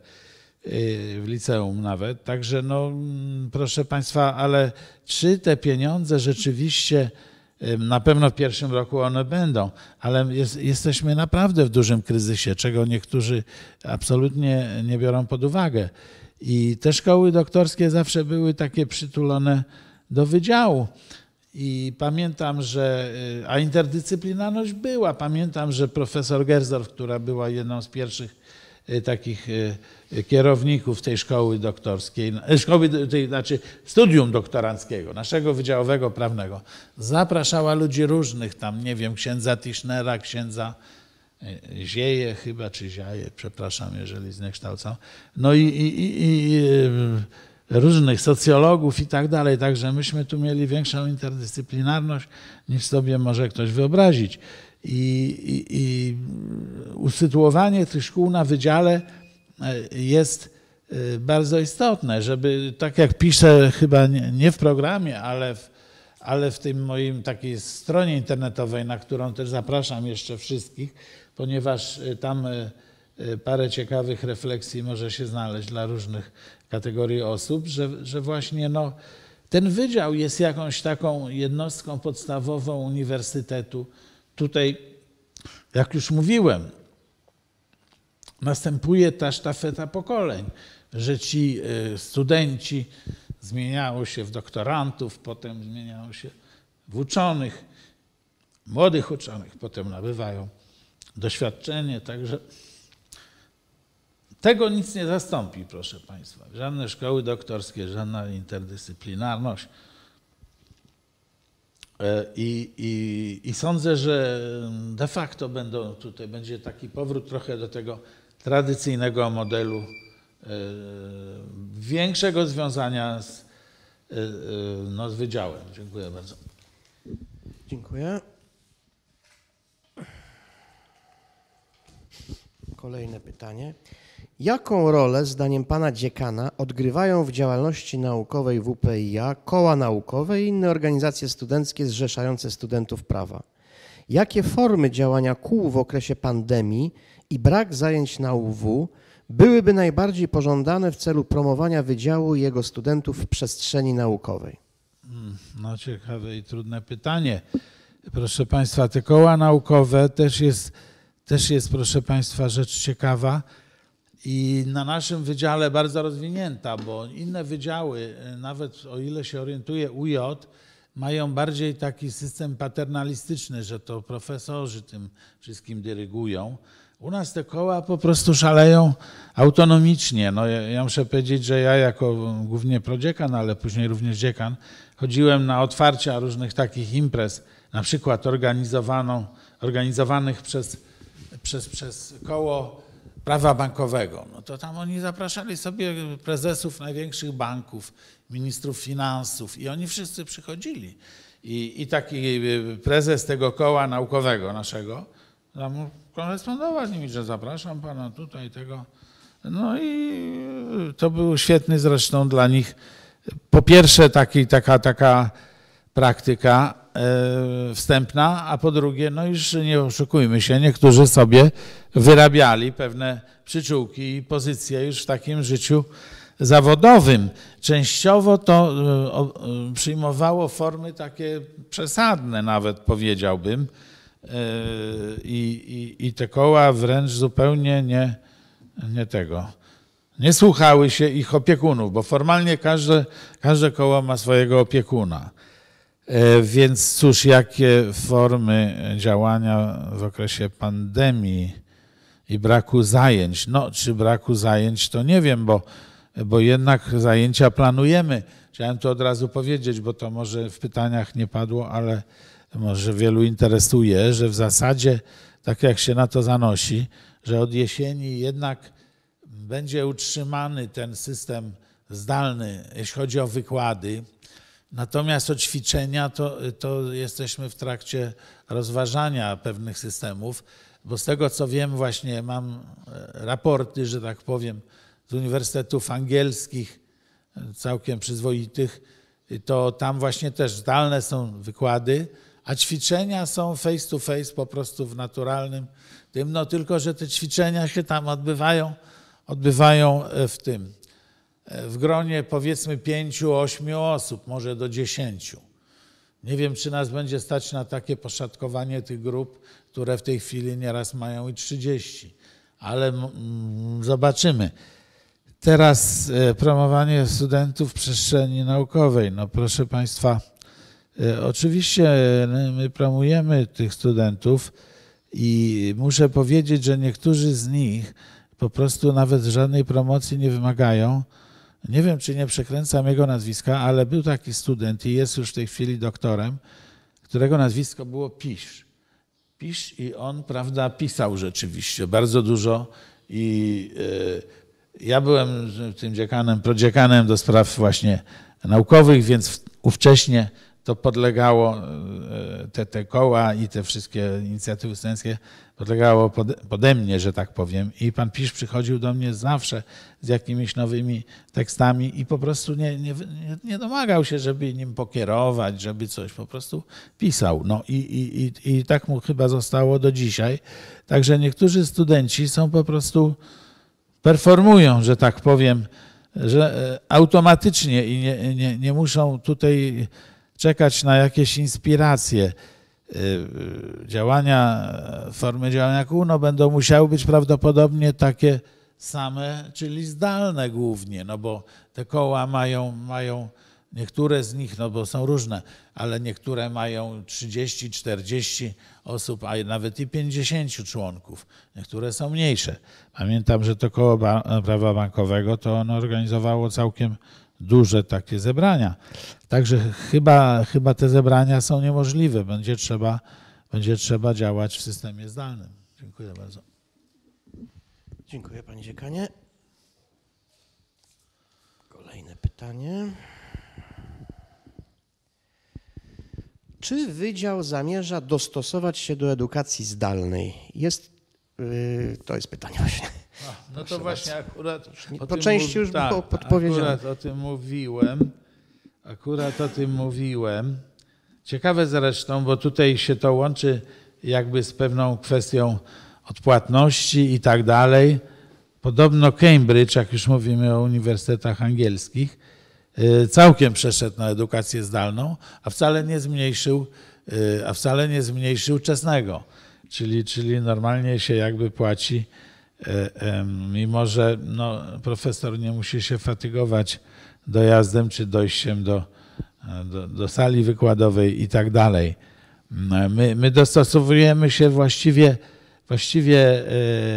w liceum nawet. Także no, proszę Państwa, ale czy te pieniądze rzeczywiście, na pewno w pierwszym roku one będą, ale jest, jesteśmy naprawdę w dużym kryzysie, czego niektórzy absolutnie nie biorą pod uwagę. I te szkoły doktorskie zawsze były takie przytulone do wydziału. I pamiętam, że, a interdyscyplinarność była, pamiętam, że profesor Gersdorf, która była jedną z pierwszych takich kierowników tej szkoły doktorskiej, szkoły, tej, znaczy studium doktoranckiego, naszego wydziałowego prawnego, zapraszała ludzi różnych tam, nie wiem, księdza Tischnera, księdza Zieje chyba, czy Ziaje, przepraszam, jeżeli zniekształcam, no i, i, i, i różnych socjologów i tak dalej, także myśmy tu mieli większą interdyscyplinarność, niż sobie może ktoś wyobrazić. I, i, i usytuowanie tych szkół na wydziale jest bardzo istotne, żeby, tak jak piszę chyba nie, nie w programie, ale w, ale w tym moim takiej stronie internetowej, na którą też zapraszam jeszcze wszystkich, ponieważ tam parę ciekawych refleksji może się znaleźć dla różnych kategorii osób, że, że właśnie no, ten wydział jest jakąś taką jednostką podstawową uniwersytetu. Tutaj, jak już mówiłem, następuje ta sztafeta pokoleń, że ci studenci zmieniają się w doktorantów, potem zmieniają się w uczonych, młodych uczonych, potem nabywają doświadczenie, także tego nic nie zastąpi, proszę Państwa. Żadne szkoły doktorskie, żadna interdyscyplinarność. I, i, I sądzę, że de facto będą, tutaj będzie taki powrót trochę do tego tradycyjnego modelu większego związania z, no, z wydziałem. Dziękuję bardzo. Dziękuję. Kolejne pytanie. Jaką rolę, zdaniem pana dziekana, odgrywają w działalności naukowej W P I A koła naukowe i inne organizacje studenckie zrzeszające studentów prawa? Jakie formy działania kół w okresie pandemii i brak zajęć na U W byłyby najbardziej pożądane w celu promowania wydziału i jego studentów w przestrzeni naukowej? No ciekawe i trudne pytanie. Proszę Państwa, te koła naukowe też jest, też jest, proszę Państwa, rzecz ciekawa i na naszym wydziale bardzo rozwinięta, bo inne wydziały, nawet o ile się orientuje U J, mają bardziej taki system paternalistyczny, że to profesorzy tym wszystkim dyrygują. U nas te koła po prostu szaleją autonomicznie. No ja, ja muszę powiedzieć, że ja jako głównie prodziekan, ale później również dziekan, chodziłem na otwarcia różnych takich imprez, na przykład organizowaną, organizowanych przez, przez, przez koło prawa bankowego. No to tam oni zapraszali sobie prezesów największych banków, ministrów finansów i oni wszyscy przychodzili. I, i taki prezes tego koła naukowego naszego tam korespondował z nimi, że zapraszam pana tutaj tego. No i to był świetny zresztą dla nich po pierwsze taki, taka, taka praktyka e, wstępna, a po drugie, no już nie oszukujmy się, niektórzy sobie wyrabiali pewne przyczółki i pozycje już w takim życiu zawodowym. Częściowo to e, przyjmowało formy takie przesadne nawet, powiedziałbym. I, i, i te koła wręcz zupełnie nie, nie tego, nie słuchały się ich opiekunów, bo formalnie każde, każde koło ma swojego opiekuna. Więc cóż, jakie formy działania w okresie pandemii i braku zajęć? No, czy braku zajęć, to nie wiem, bo, bo jednak zajęcia planujemy. Chciałem to od razu powiedzieć, bo to może w pytaniach nie padło, ale może wielu interesuje, że w zasadzie, tak jak się na to zanosi, że od jesieni jednak będzie utrzymany ten system zdalny, jeśli chodzi o wykłady. Natomiast o ćwiczenia to, to jesteśmy w trakcie rozważania pewnych systemów, bo z tego co wiem, właśnie mam raporty, że tak powiem, z uniwersytetów angielskich, całkiem przyzwoitych, to tam właśnie też zdalne są wykłady, a ćwiczenia są face to face po prostu w naturalnym tym, no tylko, że te ćwiczenia się tam odbywają, odbywają w tym, w gronie powiedzmy pięciu, ośmiu osób, może do dziesięciu. Nie wiem, czy nas będzie stać na takie poszatkowanie tych grup, które w tej chwili nieraz mają i trzydzieści, ale mm, zobaczymy. Teraz promowanie studentów w przestrzeni naukowej. No proszę Państwa, oczywiście my promujemy tych studentów i muszę powiedzieć, że niektórzy z nich po prostu nawet żadnej promocji nie wymagają. Nie wiem, czy nie przekręcam jego nazwiska, ale był taki student i jest już w tej chwili doktorem, którego nazwisko było Pisz. Pisz i on, prawda, pisał rzeczywiście bardzo dużo i yy, ja byłem tym dziekanem, prodziekanem do spraw właśnie naukowych, więc ówcześnie to podlegało, te, te koła i te wszystkie inicjatywy studenckie podlegało pode, pode mnie, że tak powiem. I pan Pisz przychodził do mnie zawsze z jakimiś nowymi tekstami i po prostu nie, nie, nie domagał się, żeby nim pokierować, żeby coś, po prostu pisał. No i, i, i, i tak mu chyba zostało do dzisiaj. Także niektórzy studenci są po prostu, performują, że tak powiem, że automatycznie i nie, nie, nie muszą tutaj czekać na jakieś inspiracje. Działania, formy działania kół no będą musiały być prawdopodobnie takie same, czyli zdalne głównie, no bo te koła mają, mają niektóre z nich, no bo są różne, ale niektóre mają trzydzieści, czterdzieści osób, a nawet i pięćdziesięciu członków. Niektóre są mniejsze. Pamiętam, że to koło prawa bankowego to ono organizowało całkiem duże takie zebrania. Także chyba, chyba te zebrania są niemożliwe. Będzie trzeba, będzie trzeba działać w systemie zdalnym. Dziękuję bardzo. Dziękuję panie dziekanie. Kolejne pytanie. Czy wydział zamierza dostosować się do edukacji zdalnej? Jest, yy, to jest pytanie właśnie. No, no to właśnie bardzo. Akurat po tym części już tak, było podpowiedziane. Akurat o tym mówiłem. Akurat o tym mówiłem. Ciekawe zresztą, bo tutaj się to łączy jakby z pewną kwestią odpłatności i tak dalej. Podobno Cambridge, jak już mówimy o uniwersytetach angielskich, całkiem przeszedł na edukację zdalną, a wcale nie zmniejszył, a wcale nie zmniejszył czesnego. Czyli, czyli normalnie się jakby płaci, mimo że no, profesor nie musi się fatygować dojazdem czy dojściem do, do, do sali wykładowej i tak dalej. My, my dostosowujemy się właściwie, właściwie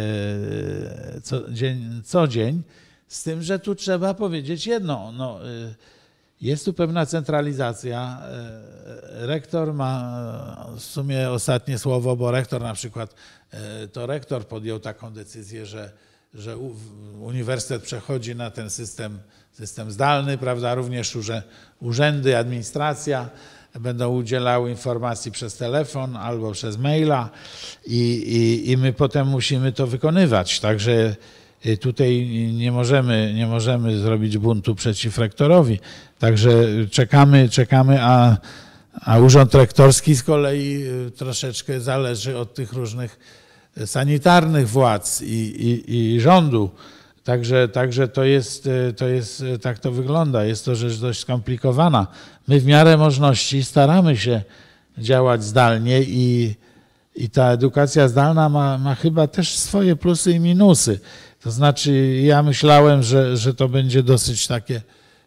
co dzień, co dzień, z tym, że tu trzeba powiedzieć jedno. No, jest tu pewna centralizacja. Rektor ma w sumie ostatnie słowo, bo rektor na przykład, to rektor podjął taką decyzję, że, że uniwersytet przechodzi na ten system, system zdalny, prawda, również urzędy, administracja będą udzielały informacji przez telefon albo przez maila i, i, i my potem musimy to wykonywać. Także tutaj nie możemy, nie możemy zrobić buntu przeciw rektorowi. Także czekamy, czekamy, a, a urząd rektorski z kolei troszeczkę zależy od tych różnych sanitarnych władz i, i, i rządu. Także, także to jest, to jest, tak to wygląda. Jest to rzecz dość skomplikowana. My w miarę możliwości staramy się działać zdalnie i, i ta edukacja zdalna ma, ma chyba też swoje plusy i minusy. To znaczy ja myślałem, że, że to będzie dosyć takie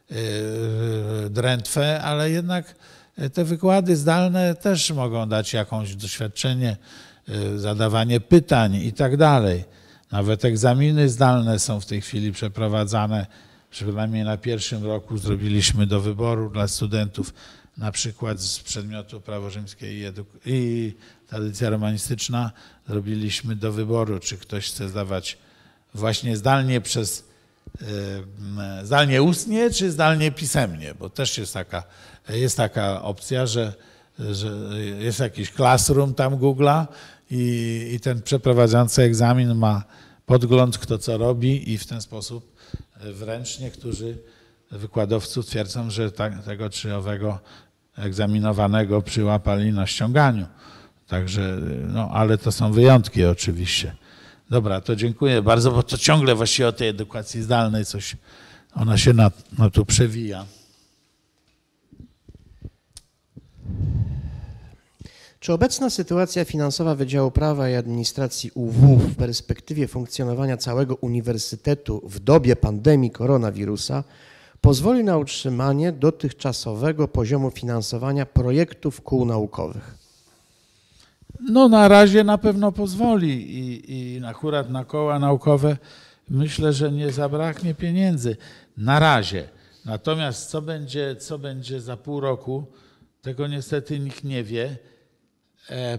drętwe, ale jednak te wykłady zdalne też mogą dać jakieś doświadczenie, zadawanie pytań i tak dalej. Nawet egzaminy zdalne są w tej chwili przeprowadzane. Przynajmniej na pierwszym roku zrobiliśmy do wyboru dla studentów na przykład z przedmiotu prawo rzymskie i, i tradycja romanistyczna. Zrobiliśmy do wyboru, czy ktoś chce zdawać właśnie zdalnie przez e, zdalnie ustnie, czy zdalnie pisemnie, bo też jest taka, jest taka opcja, że, że jest jakiś classroom tam Google'a i, i ten przeprowadzający egzamin ma podgląd, kto co robi i w ten sposób wręcz niektórzy wykładowcy twierdzą, że ta, tego czy owego egzaminowanego przyłapali na ściąganiu. Także, no ale to są wyjątki oczywiście. Dobra, to dziękuję bardzo, bo to ciągle właściwie o tej edukacji zdalnej coś, ona się na, no, tu przewija. Czy obecna sytuacja finansowa Wydziału Prawa i Administracji U W w perspektywie funkcjonowania całego uniwersytetu w dobie pandemii koronawirusa pozwoli na utrzymanie dotychczasowego poziomu finansowania projektów kół naukowych? No na razie na pewno pozwoli i, i akurat na koła naukowe myślę, że nie zabraknie pieniędzy. Na razie. Natomiast co będzie, co będzie za pół roku, tego niestety nikt nie wie. E,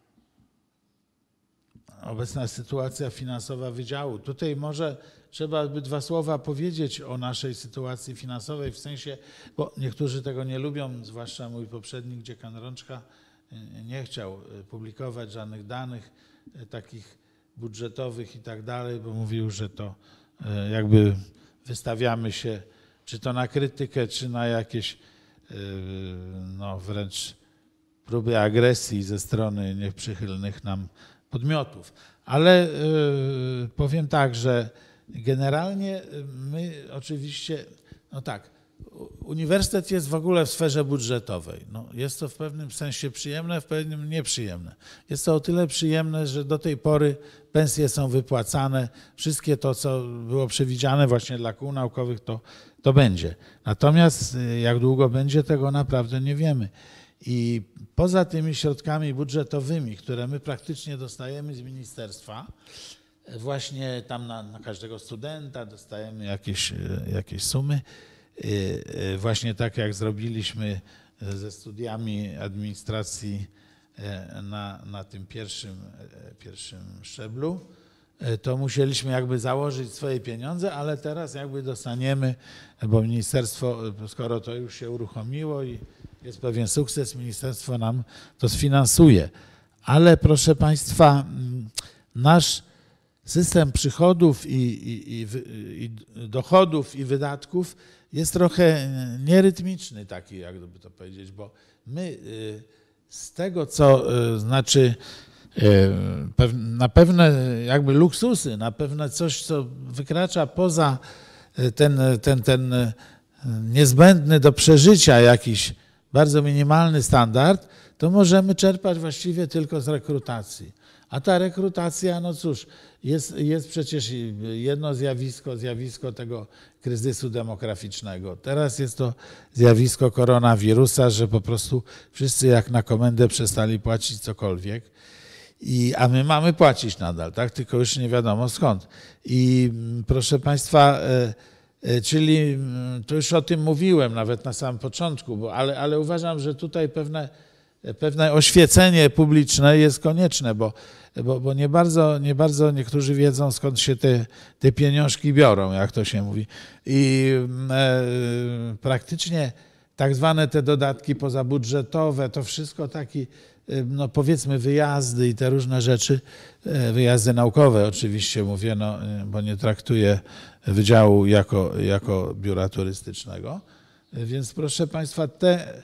obecna sytuacja finansowa wydziału. Tutaj może trzeba by dwa słowa powiedzieć o naszej sytuacji finansowej, w sensie, bo niektórzy tego nie lubią, zwłaszcza mój poprzednik, dziekan Rączka, nie chciał publikować żadnych danych takich budżetowych i tak dalej, bo mówił, że to jakby wystawiamy się czy to na krytykę, czy na jakieś no wręcz próby agresji ze strony nieprzychylnych nam podmiotów. Ale powiem tak, że generalnie my oczywiście, no tak, uniwersytet jest w ogóle w sferze budżetowej. No, jest to w pewnym sensie przyjemne, w pewnym nieprzyjemne. Jest to o tyle przyjemne, że do tej pory pensje są wypłacane, wszystkie to, co było przewidziane właśnie dla kół naukowych, to, to będzie. Natomiast jak długo będzie, tego naprawdę nie wiemy. I poza tymi środkami budżetowymi, które my praktycznie dostajemy z ministerstwa, właśnie tam na, na każdego studenta dostajemy jakieś, jakieś sumy, właśnie tak jak zrobiliśmy ze studiami administracji na, na tym pierwszym, pierwszym szczeblu, to musieliśmy jakby założyć swoje pieniądze, ale teraz jakby dostaniemy, bo ministerstwo, skoro to już się uruchomiło i jest pewien sukces, ministerstwo nam to sfinansuje. Ale proszę Państwa, nasz system przychodów i, i, i, i dochodów i wydatków jest trochę nierytmiczny taki, jakby to powiedzieć, bo my z tego, co znaczy na pewne jakby luksusy, na pewne coś, co wykracza poza ten, ten, ten niezbędny do przeżycia jakiś bardzo minimalny standard, to możemy czerpać właściwie tylko z rekrutacji. A ta rekrutacja, no cóż, jest, jest przecież jedno zjawisko, zjawisko tego kryzysu demograficznego. Teraz jest to zjawisko koronawirusa, że po prostu wszyscy jak na komendę przestali płacić cokolwiek. I, a my mamy płacić nadal, tak? Tylko już nie wiadomo skąd. I proszę Państwa, czyli to już o tym mówiłem nawet na samym początku, bo, ale, ale uważam, że tutaj pewne, pewne oświecenie publiczne jest konieczne, bo, bo, bo nie, bardzo, nie bardzo niektórzy wiedzą, skąd się te, te pieniążki biorą, jak to się mówi. I e, praktycznie tak zwane te dodatki pozabudżetowe, to wszystko taki, no powiedzmy wyjazdy i te różne rzeczy, wyjazdy naukowe oczywiście mówię, no, bo nie traktuję wydziału jako, jako biura turystycznego. Więc proszę Państwa, te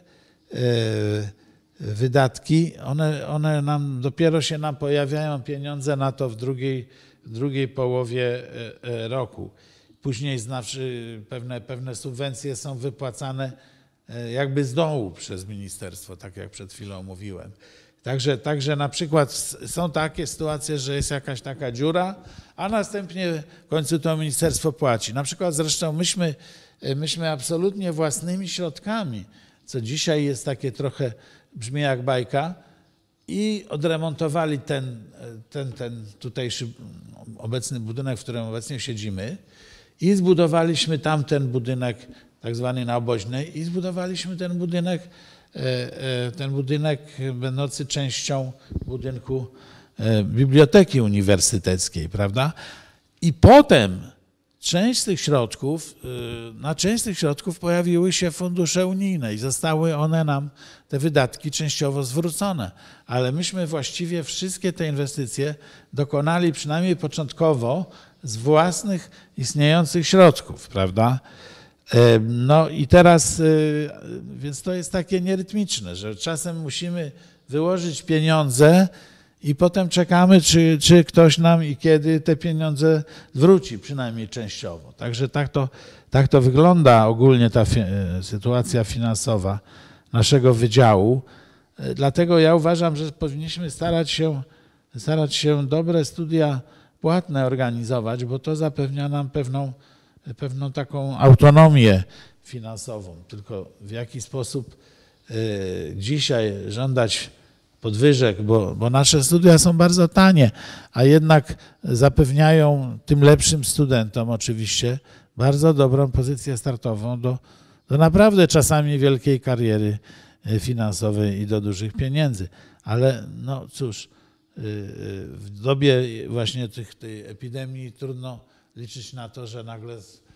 wydatki, one, one nam, dopiero się nam pojawiają pieniądze na to w drugiej, w drugiej połowie roku. Później znaczy pewne, pewne subwencje są wypłacane jakby z dołu przez ministerstwo, tak jak przed chwilą mówiłem. Także, także na przykład są takie sytuacje, że jest jakaś taka dziura, a następnie w końcu to ministerstwo płaci. Na przykład zresztą myśmy, myśmy absolutnie własnymi środkami, co dzisiaj jest takie trochę, brzmi jak bajka, i odremontowali ten, ten, ten tutejszy obecny budynek, w którym obecnie siedzimy, i zbudowaliśmy tamten budynek tak zwany na Oboźnej i zbudowaliśmy ten budynek, ten budynek będący częścią budynku Biblioteki Uniwersyteckiej, prawda? I potem część z tych środków, na część z tych środków pojawiły się fundusze unijne i zostały one nam, te wydatki częściowo zwrócone. Ale myśmy właściwie wszystkie te inwestycje dokonali przynajmniej początkowo z własnych istniejących środków, prawda? No i teraz, więc to jest takie nierytmiczne, że czasem musimy wyłożyć pieniądze i potem czekamy, czy, czy ktoś nam i kiedy te pieniądze zwróci, przynajmniej częściowo. Także tak to, tak to wygląda ogólnie ta fi sytuacja finansowa naszego wydziału. Dlatego ja uważam, że powinniśmy starać się, starać się dobre studia płatne organizować, bo to zapewnia nam pewną pewną taką autonomię finansową. Tylko w jaki sposób y, dzisiaj żądać podwyżek, bo, bo nasze studia są bardzo tanie, a jednak zapewniają tym lepszym studentom oczywiście bardzo dobrą pozycję startową do, do naprawdę czasami wielkiej kariery finansowej i do dużych pieniędzy. Ale no cóż, y, w dobie właśnie tych, tej epidemii trudno liczyć na to, że nagle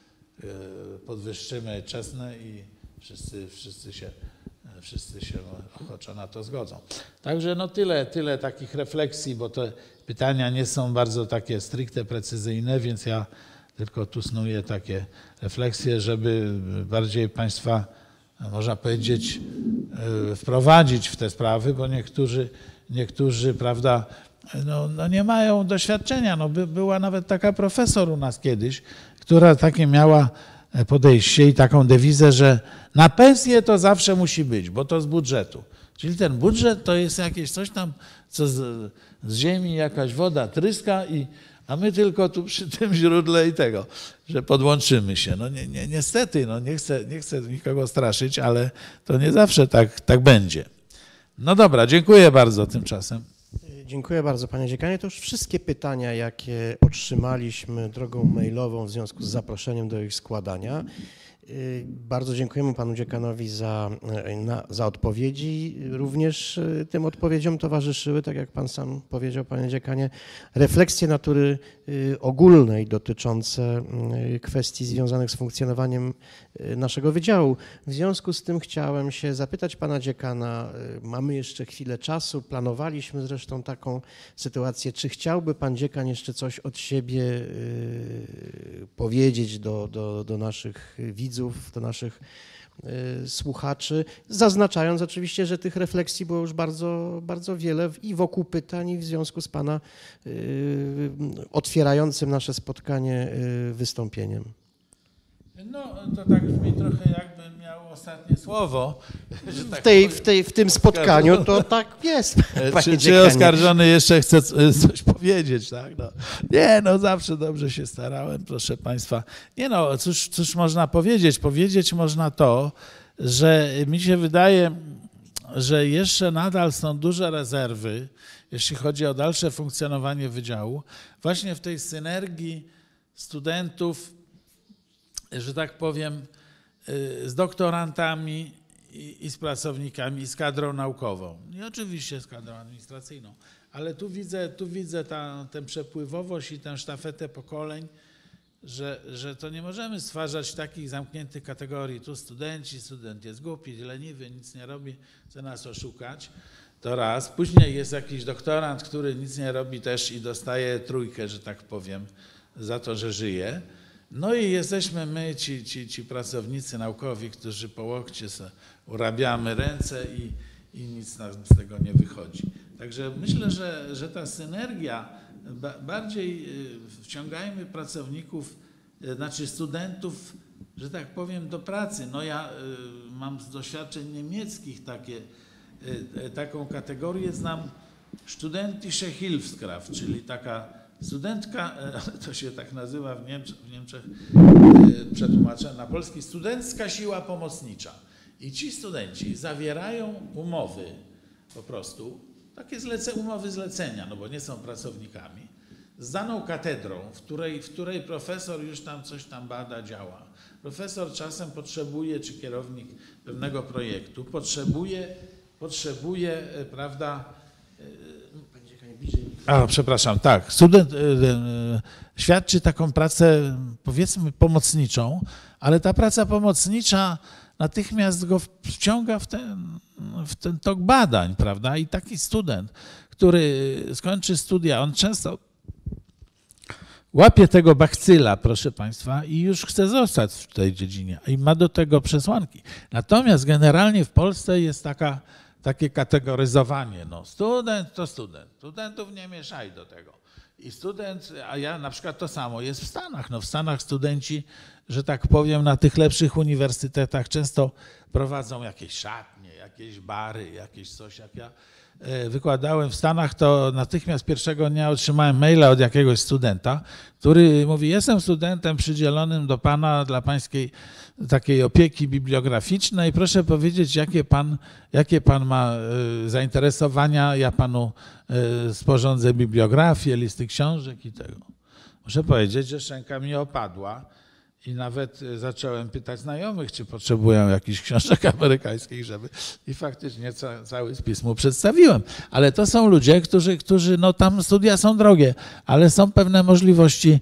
podwyższymy czesne i wszyscy, wszyscy, się, wszyscy się ochoczo na to zgodzą. Także no tyle, tyle takich refleksji, bo te pytania nie są bardzo takie stricte precyzyjne, więc ja tylko tu snuję takie refleksje, żeby bardziej Państwa, można powiedzieć, wprowadzić w te sprawy, bo niektórzy, niektórzy prawda, No, no nie mają doświadczenia. No by, była nawet taka profesor u nas kiedyś, która takie miała podejście i taką dewizę, że na pensję to zawsze musi być, bo to z budżetu. Czyli ten budżet to jest jakieś coś tam, co z, z ziemi jakaś woda tryska, i, a my tylko tu przy tym źródle i tego, że podłączymy się. No nie, nie, niestety, no nie chcę, nie chcę nikogo straszyć, ale to nie zawsze tak, tak będzie. No dobra, dziękuję bardzo tymczasem. Dziękuję bardzo, panie dziekanie. To już wszystkie pytania, jakie otrzymaliśmy drogą mailową w związku z zaproszeniem do ich składania. Bardzo dziękujemy panu dziekanowi za, na, za odpowiedzi. Również tym odpowiedziom towarzyszyły, tak jak pan sam powiedział, panie dziekanie, refleksje natury ogólnej dotyczące kwestii związanych z funkcjonowaniem naszego wydziału. W związku z tym chciałem się zapytać pana dziekana, mamy jeszcze chwilę czasu, planowaliśmy zresztą taką sytuację, czy chciałby pan dziekan jeszcze coś od siebie powiedzieć do, do, do naszych widzów, do naszych słuchaczy, zaznaczając oczywiście, że tych refleksji było już bardzo, bardzo wiele i wokół pytań, i w związku z Pana otwierającym nasze spotkanie wystąpieniem. No, to tak brzmi trochę, jakbym miał ostatnie słowo. Że tak w, tej, powiem. w, tej, w tym spotkaniu to tak jest. Czy, czy oskarżony jeszcze chce coś powiedzieć, tak? No. Nie, no zawsze dobrze się starałem, proszę Państwa. Nie no, cóż, cóż można powiedzieć? Powiedzieć można to, że mi się wydaje, że jeszcze nadal są duże rezerwy, jeśli chodzi o dalsze funkcjonowanie wydziału, właśnie w tej synergii studentów, że tak powiem, z doktorantami i, i z pracownikami, i z kadrą naukową. I oczywiście z kadrą administracyjną. Ale tu widzę, tu widzę ta, tę przepływowość i tę sztafetę pokoleń, że, że to nie możemy stwarzać takich zamkniętych kategorii. Tu studenci, student jest głupi, leniwy, nic nie robi, chce nas oszukać. To raz. Później jest jakiś doktorant, który nic nie robi też i dostaje trójkę, że tak powiem, za to, że żyje. No i jesteśmy my, ci, ci, ci pracownicy naukowi, którzy po łokcie urabiamy ręce i, i nic nam z tego nie wychodzi. Także myślę, że, że ta synergia, bardziej wciągajmy pracowników, znaczy studentów, że tak powiem, do pracy. No ja mam z doświadczeń niemieckich takie, taką kategorię, znam Studentische Hilfskraft, czyli taka studentka, to się tak nazywa w Niemczech, w Niemczech przetłumaczę na polski, studencka siła pomocnicza. I ci studenci zawierają umowy po prostu, takie zlece, umowy zlecenia, no bo nie są pracownikami, z daną katedrą, w której, w której profesor już tam coś tam bada, działa. Profesor czasem potrzebuje, czy kierownik pewnego projektu, potrzebuje, potrzebuje, prawda, A, przepraszam, tak. Student y, y, świadczy taką pracę, powiedzmy, pomocniczą, ale ta praca pomocnicza natychmiast go wciąga w ten, w ten tok badań, prawda? I taki student, który skończy studia, on często łapie tego bakcyla, proszę Państwa, i już chce zostać w tej dziedzinie i ma do tego przesłanki. Natomiast generalnie w Polsce jest taka takie kategoryzowanie, no student to student, studentów nie mieszaj do tego. I student, a ja na przykład to samo jest w Stanach, no w Stanach studenci, że tak powiem, na tych lepszych uniwersytetach często prowadzą jakieś szatnie, jakieś bary, jakieś coś. Jak ja wykładałem w Stanach, to natychmiast pierwszego dnia otrzymałem maila od jakiegoś studenta, który mówi, jestem studentem przydzielonym do pana dla pańskiej takiej opieki bibliograficznej. Proszę powiedzieć, jakie pan, jakie pan ma zainteresowania, ja panu sporządzę bibliografię, listy książek i tego. Muszę powiedzieć, że szczęka mi opadła i nawet zacząłem pytać znajomych, czy potrzebują jakichś książek amerykańskich, żeby i faktycznie ca, cały spis mu przedstawiłem. Ale to są ludzie, którzy, którzy no tam studia są drogie, ale są pewne możliwości,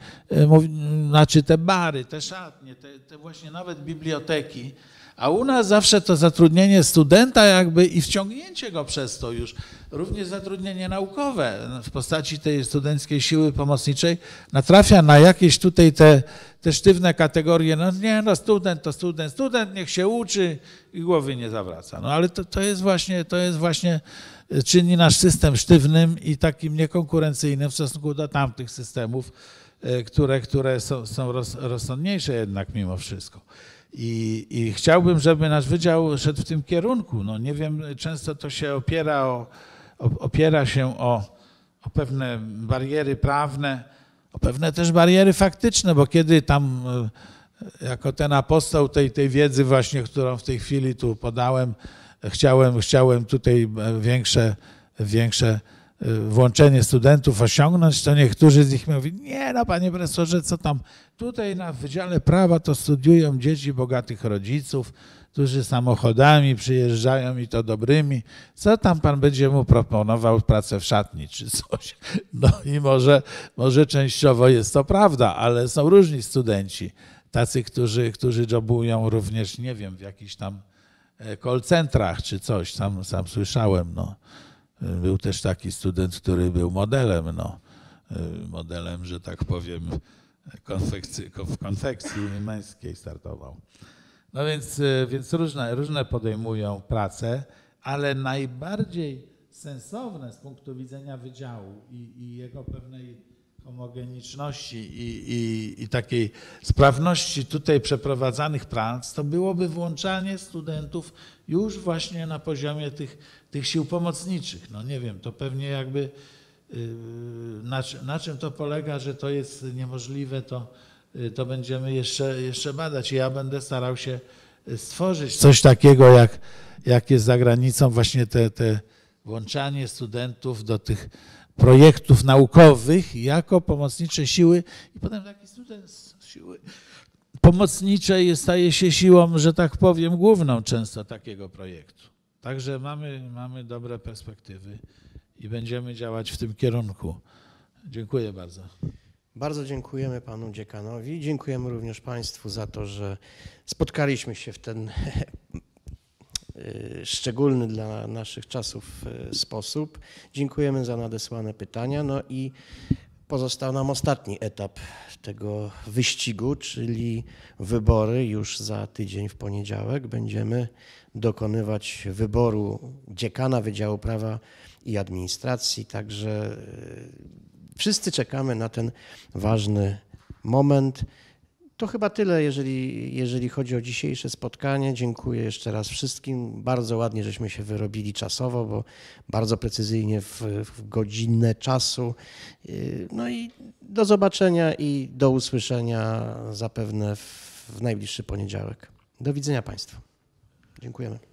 znaczy te bary, te szatnie, te, te właśnie nawet biblioteki, a u nas zawsze to zatrudnienie studenta jakby i wciągnięcie go przez to już, również zatrudnienie naukowe w postaci tej studenckiej siły pomocniczej natrafia na jakieś tutaj te, te sztywne kategorie, no nie, no student to student, student niech się uczy i głowy nie zawraca. No ale to, to jest właśnie, to jest właśnie, czyni nasz system sztywnym i takim niekonkurencyjnym w stosunku do tamtych systemów, które, które są, są roz, rozsądniejsze jednak mimo wszystko. I, I chciałbym, żeby nasz wydział szedł w tym kierunku. No nie wiem, często to się opiera, o, opiera się o, o pewne bariery prawne, o pewne też bariery faktyczne, bo kiedy tam jako ten apostoł tej, tej wiedzy właśnie, którą w tej chwili tu podałem, chciałem, chciałem tutaj większe, większe włączenie studentów osiągnąć, to niektórzy z nich mówią, nie no panie profesorze, co tam, tutaj na Wydziale Prawa to studiują dzieci bogatych rodziców, którzy samochodami przyjeżdżają i to dobrymi, co tam pan będzie mu proponował pracę w szatni czy coś. No i może, może częściowo jest to prawda, ale są różni studenci, tacy, którzy, którzy jobują również, nie wiem, w jakichś tam call centrach czy coś, sam, sam słyszałem, no. Był też taki student, który był modelem, no, modelem, że tak powiem, konfekcji, w konfekcji męskiej startował. No więc, y, więc różne, różne podejmują prace, ale najbardziej sensowne z punktu widzenia wydziału i, i jego pewnej homogeniczności i, i, i takiej sprawności tutaj przeprowadzanych prac, to byłoby włączanie studentów już właśnie na poziomie tych, tych sił pomocniczych. No nie wiem, to pewnie jakby na, na czym to polega, że to jest niemożliwe, to, to będziemy jeszcze, jeszcze badać. Ja będę starał się stworzyć coś takiego, jak, jak jest za granicą, właśnie te, te włączanie studentów do tych projektów naukowych jako pomocnicze siły i potem taki student z siły pomocniczej staje się siłą, że tak powiem, główną często takiego projektu. Także mamy, mamy dobre perspektywy i będziemy działać w tym kierunku. Dziękuję bardzo. Bardzo dziękujemy panu dziekanowi. Dziękujemy również państwu za to, że spotkaliśmy się w ten szczególny dla naszych czasów sposób. Dziękujemy za nadesłane pytania. No i pozostał nam ostatni etap tego wyścigu, czyli wybory. Już za tydzień w poniedziałek będziemy dokonywać wyboru dziekana Wydziału Prawa i Administracji. Także wszyscy czekamy na ten ważny moment. To chyba tyle, jeżeli, jeżeli chodzi o dzisiejsze spotkanie. Dziękuję jeszcze raz wszystkim. Bardzo ładnie, żeśmy się wyrobili czasowo, bo bardzo precyzyjnie w, w godzinę czasu. No i do zobaczenia i do usłyszenia zapewne w, w najbliższy poniedziałek. Do widzenia państwu. Dziękujemy.